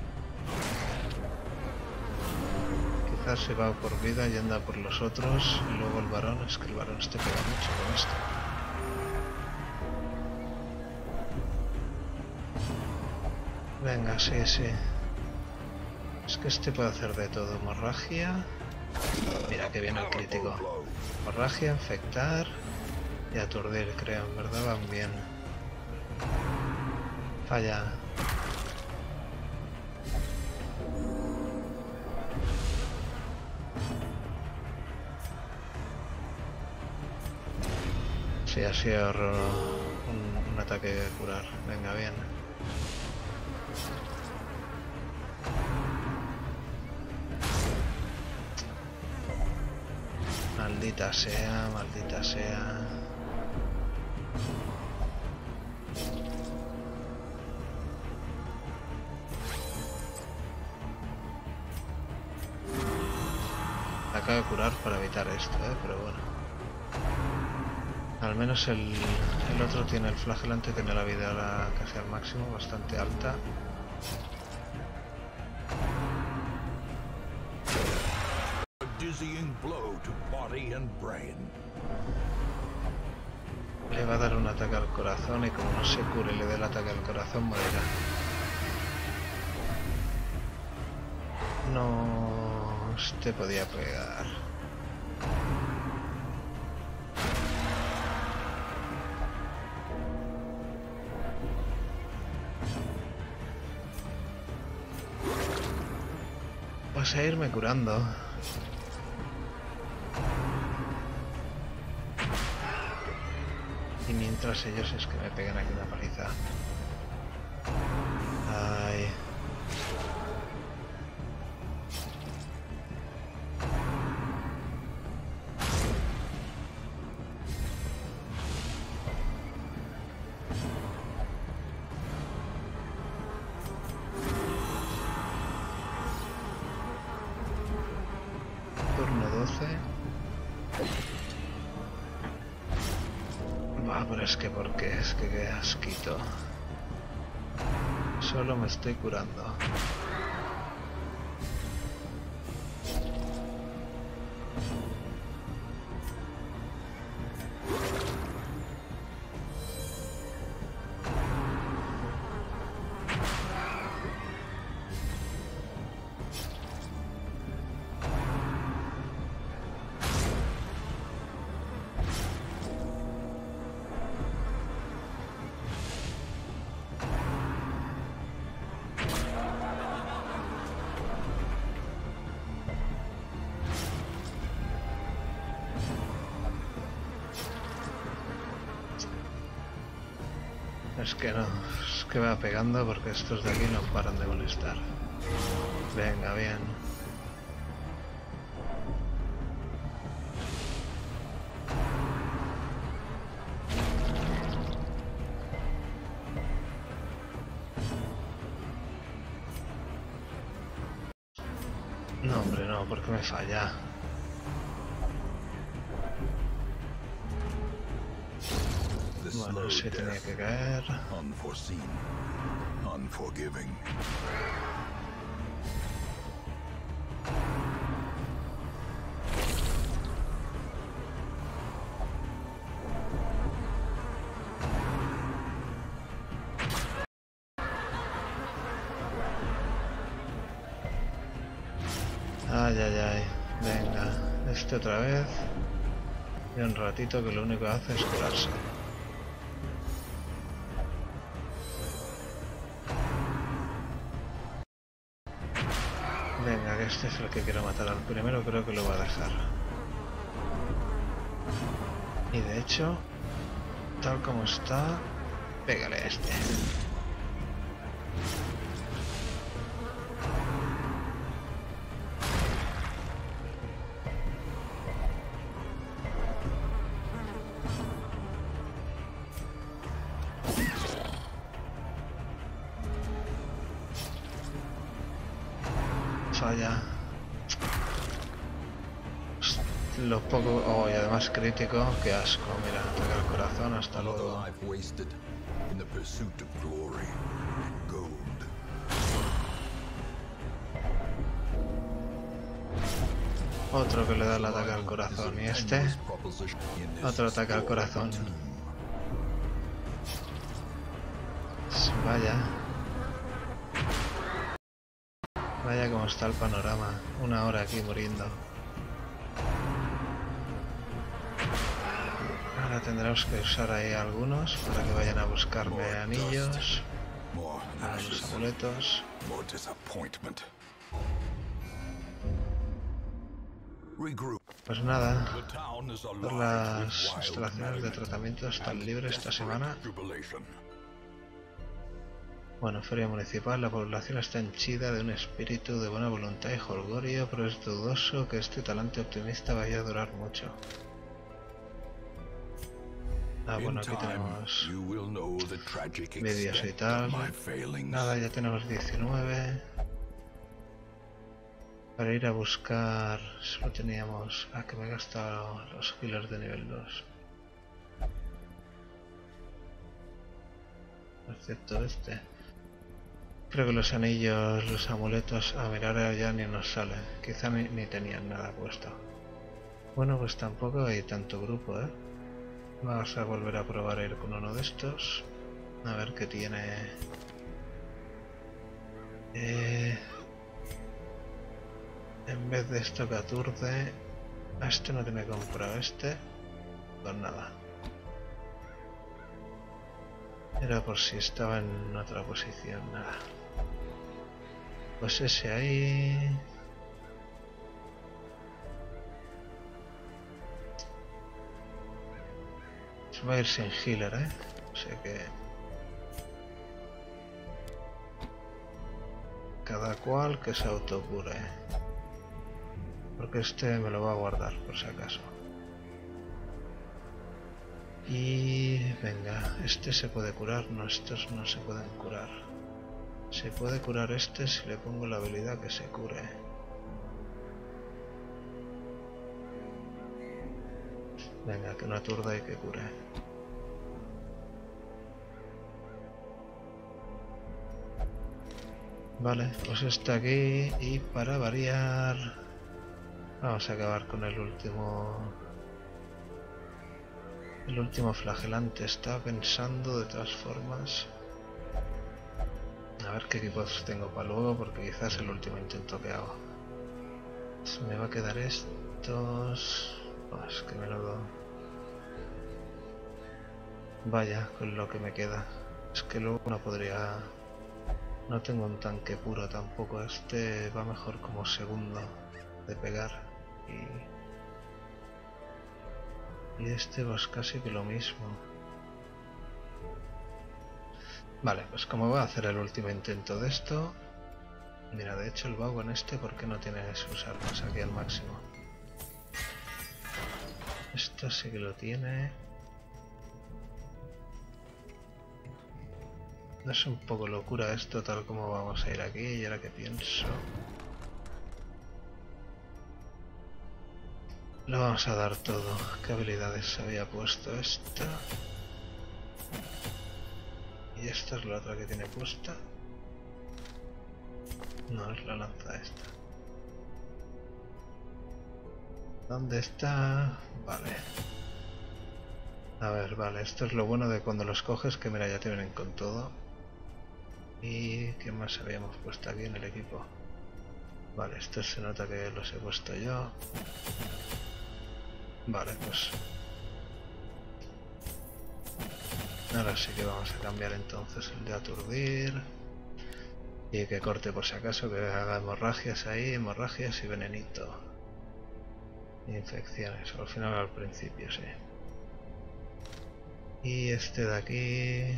esta se va por vida y anda por los otros. Y luego el varón, es que el varón este pega mucho con esto. Venga, sí, sí. Es que este puede hacer de todo. Hemorragia. Mira que viene el crítico. Hemorragia, infectar y aturdir, creo. En verdad van bien. Falla. Sí, ha sido un ataque de curar. Venga, bien. Maldita sea, maldita sea. Acabo de curar para evitar esto, pero bueno. Al menos el otro tiene el flagelante, tiene la vida casi al máximo, bastante alta. Le va a dar un ataque al corazón y como no se cure y le dé el ataque al corazón, morirá. No, este podía pegar. Vas a irme curando. Y mientras ellos es que me pegan aquí una paliza. Ay. Turno 12. Pero es que ¿por qué? Es que qué asquito. Solo me estoy curando. Es que va pegando porque estos de aquí no paran de molestar. Venga, bien. No, hombre, no, porque me falla. Bueno, se tenía que caer. Unforeseen, unforgiving. Ay, ay, ay. Venga, este otra vez. Y un ratito que lo único que hace es curarse. Venga, que este es el que quiero matar al primero, creo que lo va a dejar. Y de hecho, tal como está, pégale a este. Falla. Lo poco... Oh, y además crítico. Qué asco. Mira, ataca el corazón. Hasta luego. Otro que le da el ataque al corazón. Y este, otro ataque al corazón. Vaya. Vaya como está el panorama. 1 hora aquí muriendo. Ahora tendremos que usar ahí algunos para que vayan a buscarme anillos. A los amuletos. Pues nada, por las instalaciones de tratamiento están libres esta semana. Bueno, feria municipal, la población está henchida de un espíritu de buena voluntad y jolgorio, pero es dudoso que este talante optimista vaya a durar mucho. Ah, bueno, aquí tenemos vídeos y tal. Nada, ya tenemos 19. Para ir a buscar, solo teníamos... Ah, que me he gastado los healers de nivel 2. Excepto este. Creo que los anillos, los amuletos, a mirar ya ni nos sale. Quizá ni tenían nada puesto. Bueno, pues tampoco hay tanto grupo, ¿eh? Vamos a volver a probar a ir con uno de estos. A ver qué tiene... En vez de esto que aturde, a este no tiene comprado, este, pues nada. Era por si estaba en otra posición, nada. Pues ese ahí... Se va a ir sin healer, o sea que... Cada cual que se autocure. Porque este me lo va a guardar por si acaso. Y venga, este se puede curar, no, estos no se pueden curar. Se puede curar este si le pongo la habilidad que se cure. Venga, que no aturda y que cure. Vale, pues está aquí y para variar vamos a acabar con el último flagelante. Estaba pensando de todas formas a ver qué equipos tengo para luego, porque quizás es el último intento que hago. Se me va a quedar estos... Oh, es que menudo... Vaya con lo que me queda. Es que luego no podría... No tengo un tanque puro tampoco. Este va mejor como segundo de pegar. Y este pues casi que lo mismo. Vale, pues como voy a hacer el último intento de esto... Mira, de hecho el vago en este, ¿por qué no tiene sus armas aquí al máximo? Esto sí que lo tiene. No es un poco locura esto tal como vamos a ir aquí, y ahora que pienso... Lo vamos a dar todo. ¿Qué habilidades se había puesto? Esta... Y esta es la otra que tiene puesta. No, es la lanza esta. ¿Dónde está? Vale. A ver, vale, esto es lo bueno de cuando los coges, que mira, ya te vienen con todo. ¿Y qué más habíamos puesto aquí en el equipo? Vale, esto se nota que los he puesto yo. Vale, pues... Ahora sí que vamos a cambiar entonces el de aturdir. Y que corte por si acaso, que haga hemorragias ahí, hemorragias y venenito. Infecciones, al final al principio, sí. Y este de aquí...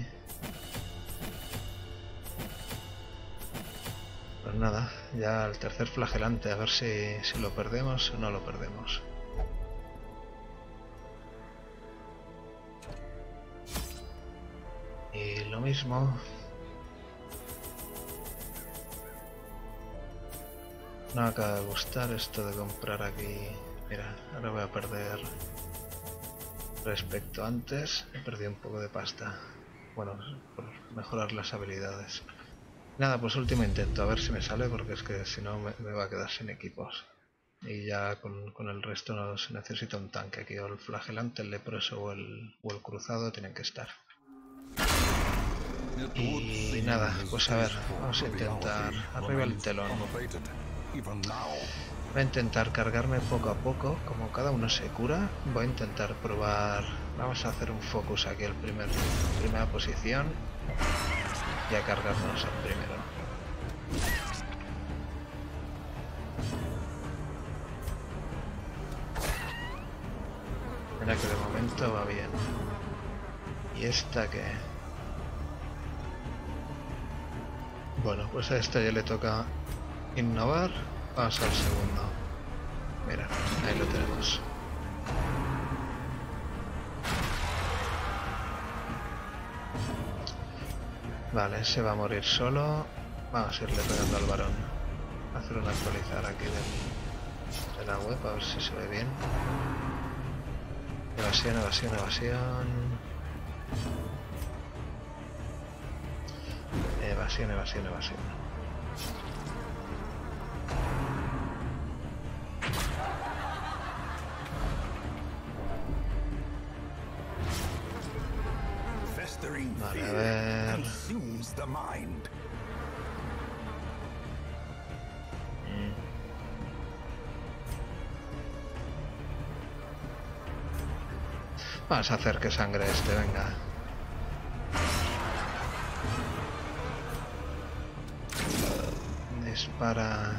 Pues nada, ya el tercer flagelante, a ver si lo perdemos o no lo perdemos. Y lo mismo. No me acaba de gustar esto de comprar aquí. Mira, ahora voy a perder respecto a antes. He perdido un poco de pasta. Bueno, por mejorar las habilidades. Nada, pues último intento, a ver si me sale, porque es que si no me va a quedar sin equipos. Y ya con el resto no se necesita un tanque. Aquí o el flagelante, el leproso o el cruzado tienen que estar. Y nada, pues a ver, vamos a intentar arriba el telón. Voy a intentar cargarme poco a poco, como cada uno se cura. Voy a intentar probar, vamos a hacer un focus aquí, primera posición, y a cargarnos al primero. Mira que de momento va bien. ¿Y esta qué? Bueno, pues a esta ya le toca innovar. Vamos al segundo. Mira, ahí lo tenemos. Vale, se va a morir solo. Vamos a irle pegando al varón. Hacer una actualizar aquí de la web, a ver si se ve bien. Evasión, evasión, evasión. Evasión, evasión, evasión. Vale, a ver. Vamos a hacer que sangre este, venga. Dispara.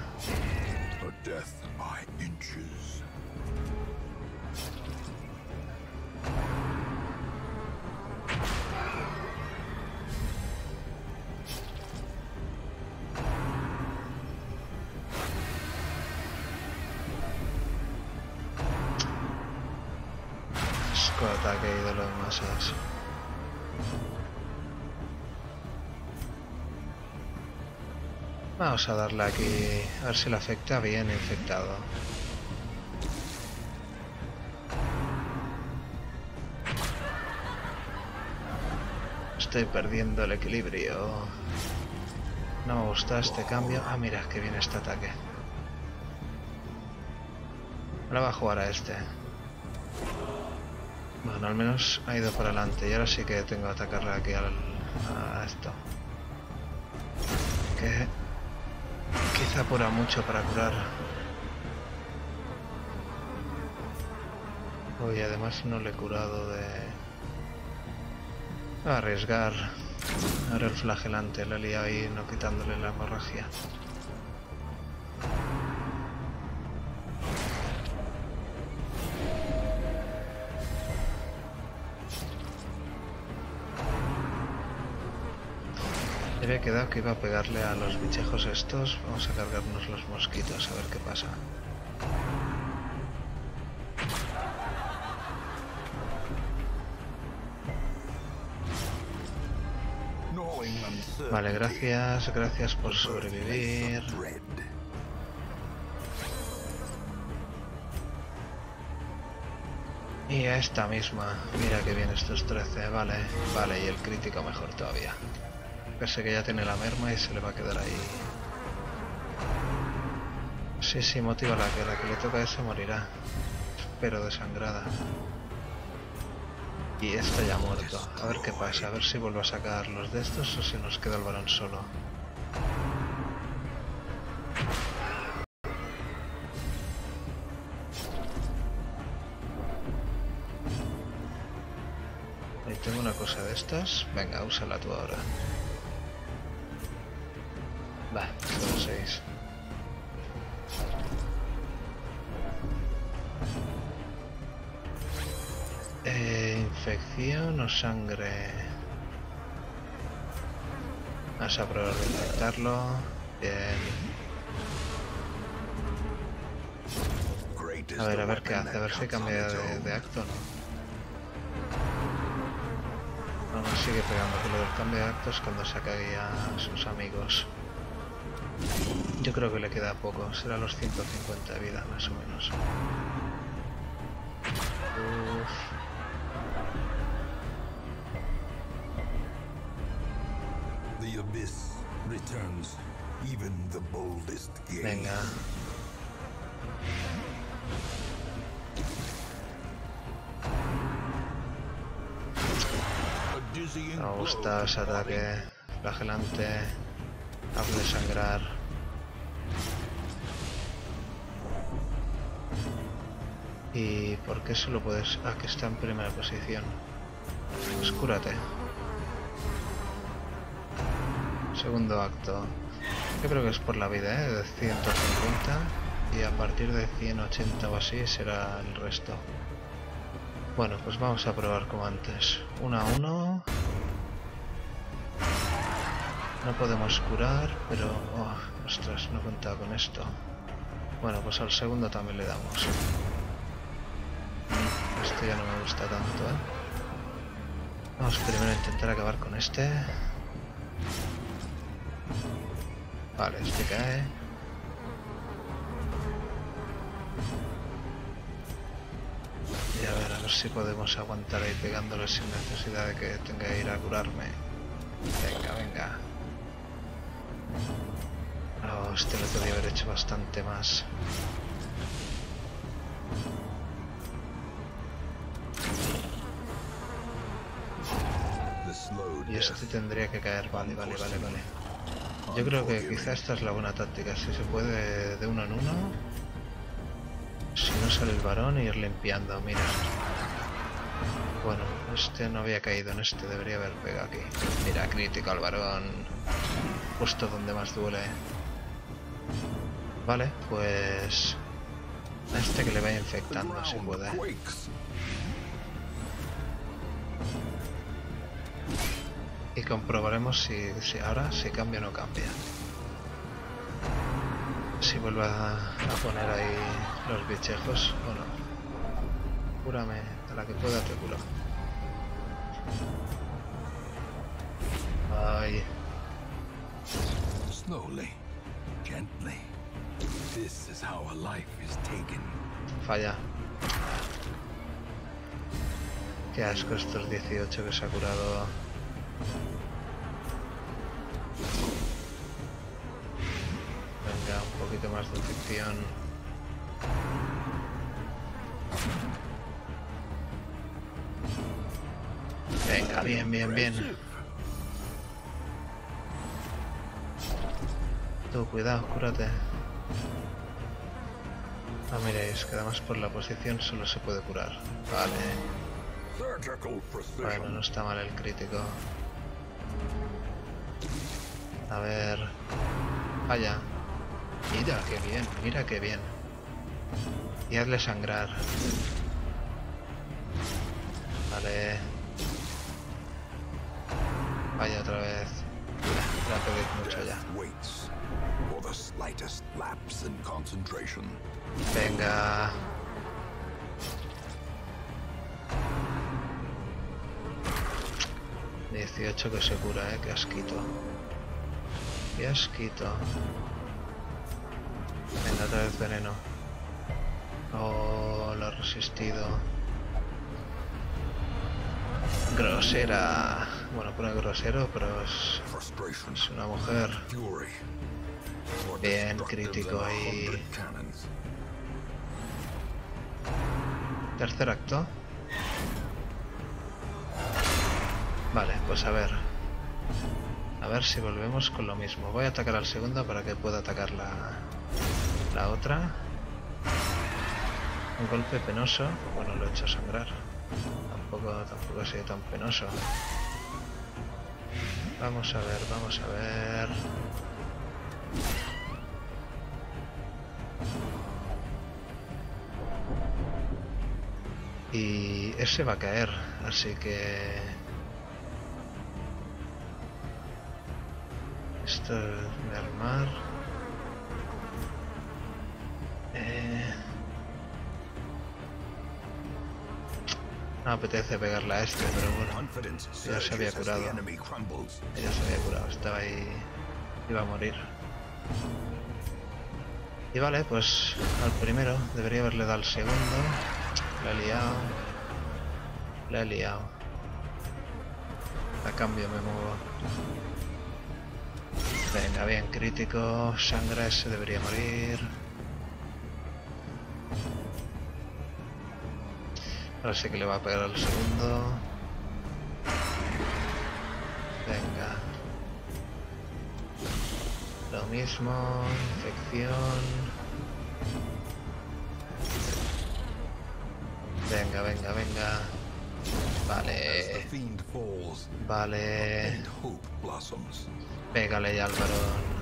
Ataque ídolo de masas. Vamos a darle aquí a ver si le afecta bien infectado. Estoy perdiendo el equilibrio. No me gusta este cambio. Ah, mira, que viene este ataque. Ahora va a jugar a este. Bueno, al menos ha ido para adelante y ahora sí que tengo que atacarle aquí a esto. Que quizá apura mucho para curar. Uy, además no le he curado de... Voy a arriesgar. Ahora el flagelante le he liado ahí no quitándole la hemorragia. Había quedado que iba a pegarle a los bichejos estos. Vamos a cargarnos los mosquitos a ver qué pasa. Vale, gracias por sobrevivir. Y a esta misma, mira que bien estos 13, vale, y el crítico mejor todavía. Pese que ya tiene la merma y se le va a quedar ahí. Sí, motiva la que le toca a ese morirá. Pero desangrada. Y esta ya ha muerto. A ver qué pasa, a ver si vuelvo a sacar los de estos o si nos queda el varón solo. Ahí tengo una cosa de estas. Venga, úsala tú ahora. Va, solo 6. Infección o sangre. Vamos a probar de infectarlo. Bien. A ver qué hace, a ver si cambia de acto o no. No, sigue pegando, que lo del cambio de acto es cuando saca ahí a sus amigos. Yo creo que le queda poco, será los 150 de vida más o menos. Venga. Me gusta ese ataque flagelante. Hazle sangrar. ¿Y por qué solo puedes...? Ah, que está en primera posición. Pues cúrate. Segundo acto. Yo creo que es por la vida, ¿eh? De 150. Y a partir de 180 o así será el resto. Bueno, pues vamos a probar como antes. 1 a 1. No podemos curar, pero... Oh, ostras, no contaba con esto. Bueno, pues al segundo también le damos. Esto ya no me gusta tanto, ¿eh? Vamos primero a intentar acabar con este. Vale, este cae. Y a ver si podemos aguantar ahí pegándole sin necesidad de que tenga que ir a curarme. Venga, venga. Oh, este lo podría haber hecho bastante más. Y este tendría que caer. Vale. Yo creo que quizá esta es la buena táctica. Si se puede de uno en uno. Si no sale el varón, ir limpiando. Mira. Bueno, este no había caído en este. Debería haber pegado aquí. Mira, crítico al varón. Justo donde más duele. Vale, pues... a este que le vaya infectando, si puede. Y comprobaremos si ahora si cambia o no cambia. Si vuelve a poner ahí los bichejos o no. Cúrame, a la que pueda te curo. Ay. Slowly, gently. This is how a life is taken. Falla. Qué asco estos 18 que se ha curado. Venga, un poquito más de infección. Venga, bien. Tú, cuidado, cúrate. Ah, miréis, que además por la posición solo se puede curar. Vale. Bueno, no está mal el crítico. A ver... Vaya. Mira qué bien. Y hazle sangrar. Vale. Vaya otra vez. La pedís mucho ya. Venga. ...18 que se cura, qué asquito. Qué asquito. Venga, otra vez veneno. Oh, lo ha resistido. Grosera. Bueno, pone grosero, pero es una mujer. Bien, crítico ahí. Tercer acto. Vale, pues a ver. A ver si volvemos con lo mismo. Voy a atacar al segundo para que pueda atacar la otra. Un golpe penoso. Bueno, lo he hecho sangrar. Tampoco ha sido tan penoso. Vamos a ver. Y ese va a caer, así que... Esto es mermar. No apetece pegarle a este, pero bueno, ya se había curado. Estaba ahí... iba a morir. Y vale, pues al primero debería haberle dado al segundo. La he liado. A cambio me muevo. Venga, bien, crítico. Sangra, ese debería morir. Ahora sí que le va a pegar al segundo. Venga. Lo mismo, infección. Venga, venga, venga. Vale. Vale. Pégale ya al varón.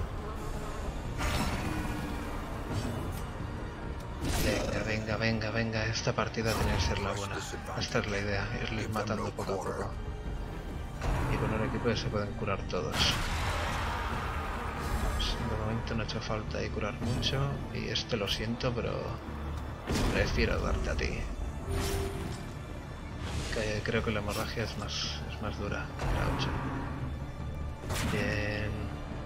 Venga, venga, venga, venga. Esta partida tiene que ser la buena. Esta es la idea, es ir matando poco a poco. Y con un equipo que se pueden curar todos. De momento no ha hecho falta ahí curar mucho. Y este lo siento, pero prefiero darte a ti. Que creo que la hemorragia es más dura que la 8. Bien.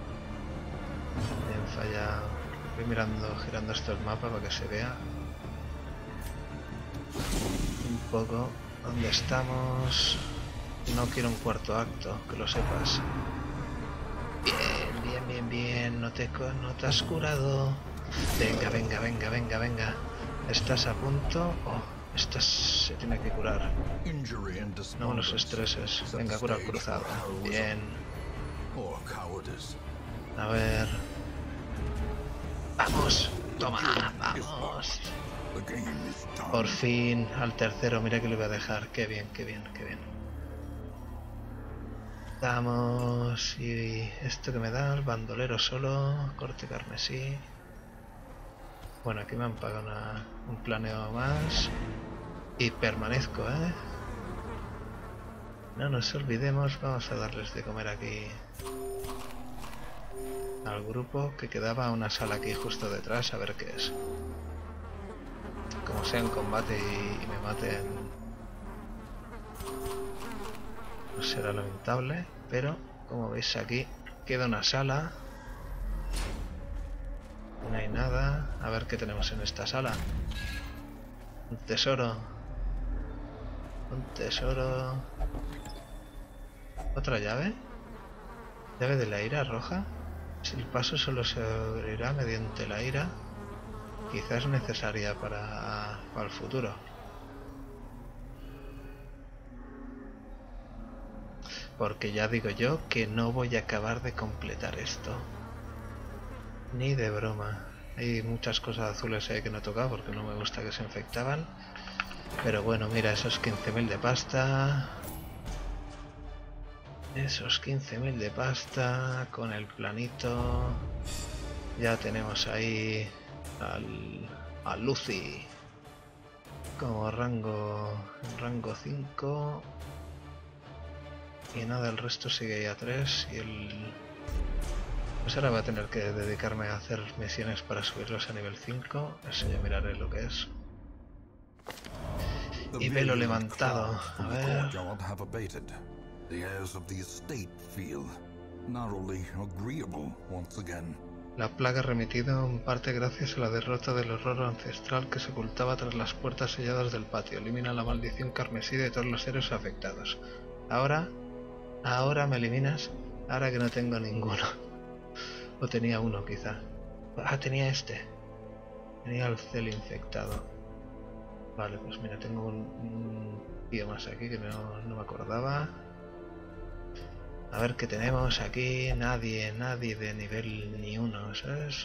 Bien fallado. Voy girando esto el mapa para que se vea un poco dónde estamos. No quiero un cuarto acto, que lo sepas. Bien, bien, bien, bien. No te has curado. Venga, venga, venga, venga, venga. Estás a punto. Oh, se tiene que curar. No nos estreses. Venga, cura el cruzado. Bien. A ver. Vamos. Toma. Vamos. Por fin, al tercero. Mira que le voy a dejar. Qué bien, qué bien, qué bien. Vamos. Y esto que me da, el bandolero solo. Corte carmesí. Bueno, aquí me han pagado un planeo más. Y permanezco, ¿eh? No nos olvidemos, vamos a darles de comer aquí al grupo, que quedaba una sala aquí justo detrás, a ver qué es. Como sea en combate y me maten, no será lamentable, pero como veis aquí queda una sala. No hay nada. A ver qué tenemos en esta sala. Un tesoro. Un tesoro. ¿Otra llave? ¿Llave de la ira roja? Si el paso solo se abrirá mediante la ira, quizás necesaria para el futuro. Porque ya digo yo que no voy a acabar de completar esto. Ni de broma. Hay muchas cosas azules ahí que no he tocado porque no me gusta que se infectaban. Pero bueno, mira, esos 15.000 de pasta. Esos 15.000 de pasta con el planito. Ya tenemos ahí a Lucy como rango 5. Y nada, el resto sigue ahí a 3 y pues ahora voy a tener que dedicarme a hacer misiones para subirlos a nivel 5. Eso ya miraré lo que es. Y velo levantado. A ver. La plaga remitida en parte gracias a la derrota del horror ancestral que se ocultaba tras las puertas selladas del patio. Elimina la maldición carmesí de todos los seres afectados. Ahora me eliminas. Ahora que no tengo ninguno. O tenía uno quizá. Ah, tenía este. Tenía el cel infectado. Vale, pues mira, tengo un tío más aquí que no me acordaba. A ver qué tenemos aquí. Nadie de nivel ni uno, ¿sabes?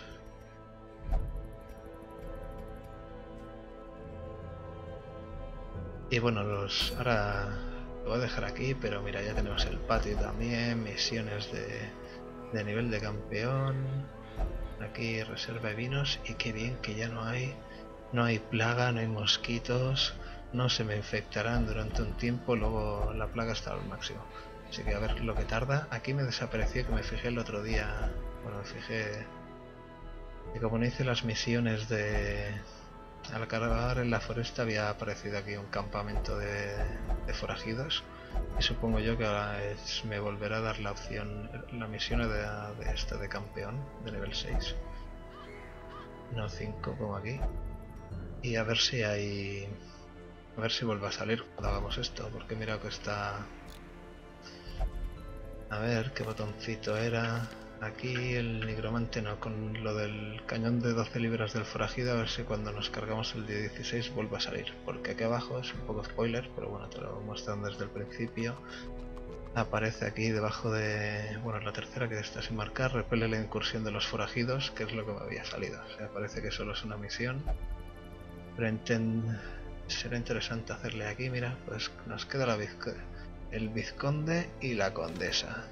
Y bueno, ahora lo voy a dejar aquí, pero mira, ya tenemos el patio también, misiones de nivel de campeón. Aquí reserva de vinos y qué bien que ya no hay plaga, no hay mosquitos, no se me infectarán durante un tiempo, luego la plaga está al máximo. Así que a ver lo que tarda. Aquí me desapareció, que me fijé el otro día. Bueno, me fijé. Y como no hice las misiones al cargar en la foresta, había aparecido aquí un campamento de forajidos. Y supongo yo que ahora me volverá a dar la opción, la misión de campeón, de nivel 6. No 5 como aquí. Y a ver si hay. A ver si vuelve a salir cuando hagamos esto, porque mira que está. A ver qué botoncito era. Aquí el nigromante no, con lo del cañón de 12 libras del forajido, a ver si cuando nos cargamos el día 16 vuelve a salir. Porque aquí abajo es un poco spoiler, pero bueno, te lo muestran desde el principio. Aparece aquí debajo de... bueno, la tercera que está sin marcar, repele la incursión de los forajidos, que es lo que me había salido. O sea, parece que solo es una misión. Pero será interesante hacerle aquí, mira, pues nos queda el vizconde y la condesa.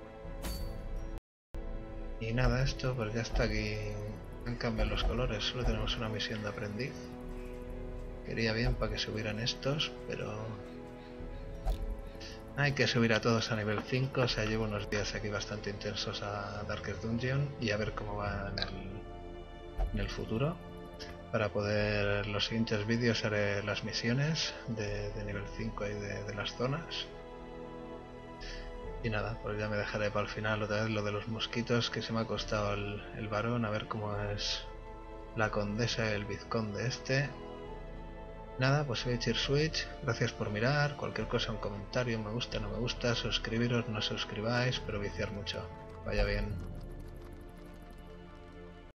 Y nada, esto pues ya está aquí. Han cambiado los colores, solo tenemos una misión de aprendiz. Quería bien para que subieran estos, pero hay que subir a todos a nivel 5, o sea, llevo unos días aquí bastante intensos a Darkest Dungeon y a ver cómo va en el futuro. Para poder, los siguientes vídeos haré las misiones de nivel 5 y de las zonas. Y nada, pues ya me dejaré para el final otra vez lo de los mosquitos, que se me ha costado el varón, a ver cómo es la condesa y el vizconde este. Nada, pues soy Chirswitch, gracias por mirar, cualquier cosa, un comentario, me gusta, no me gusta, suscribiros, no suscribáis, pero viciar mucho. Vaya bien.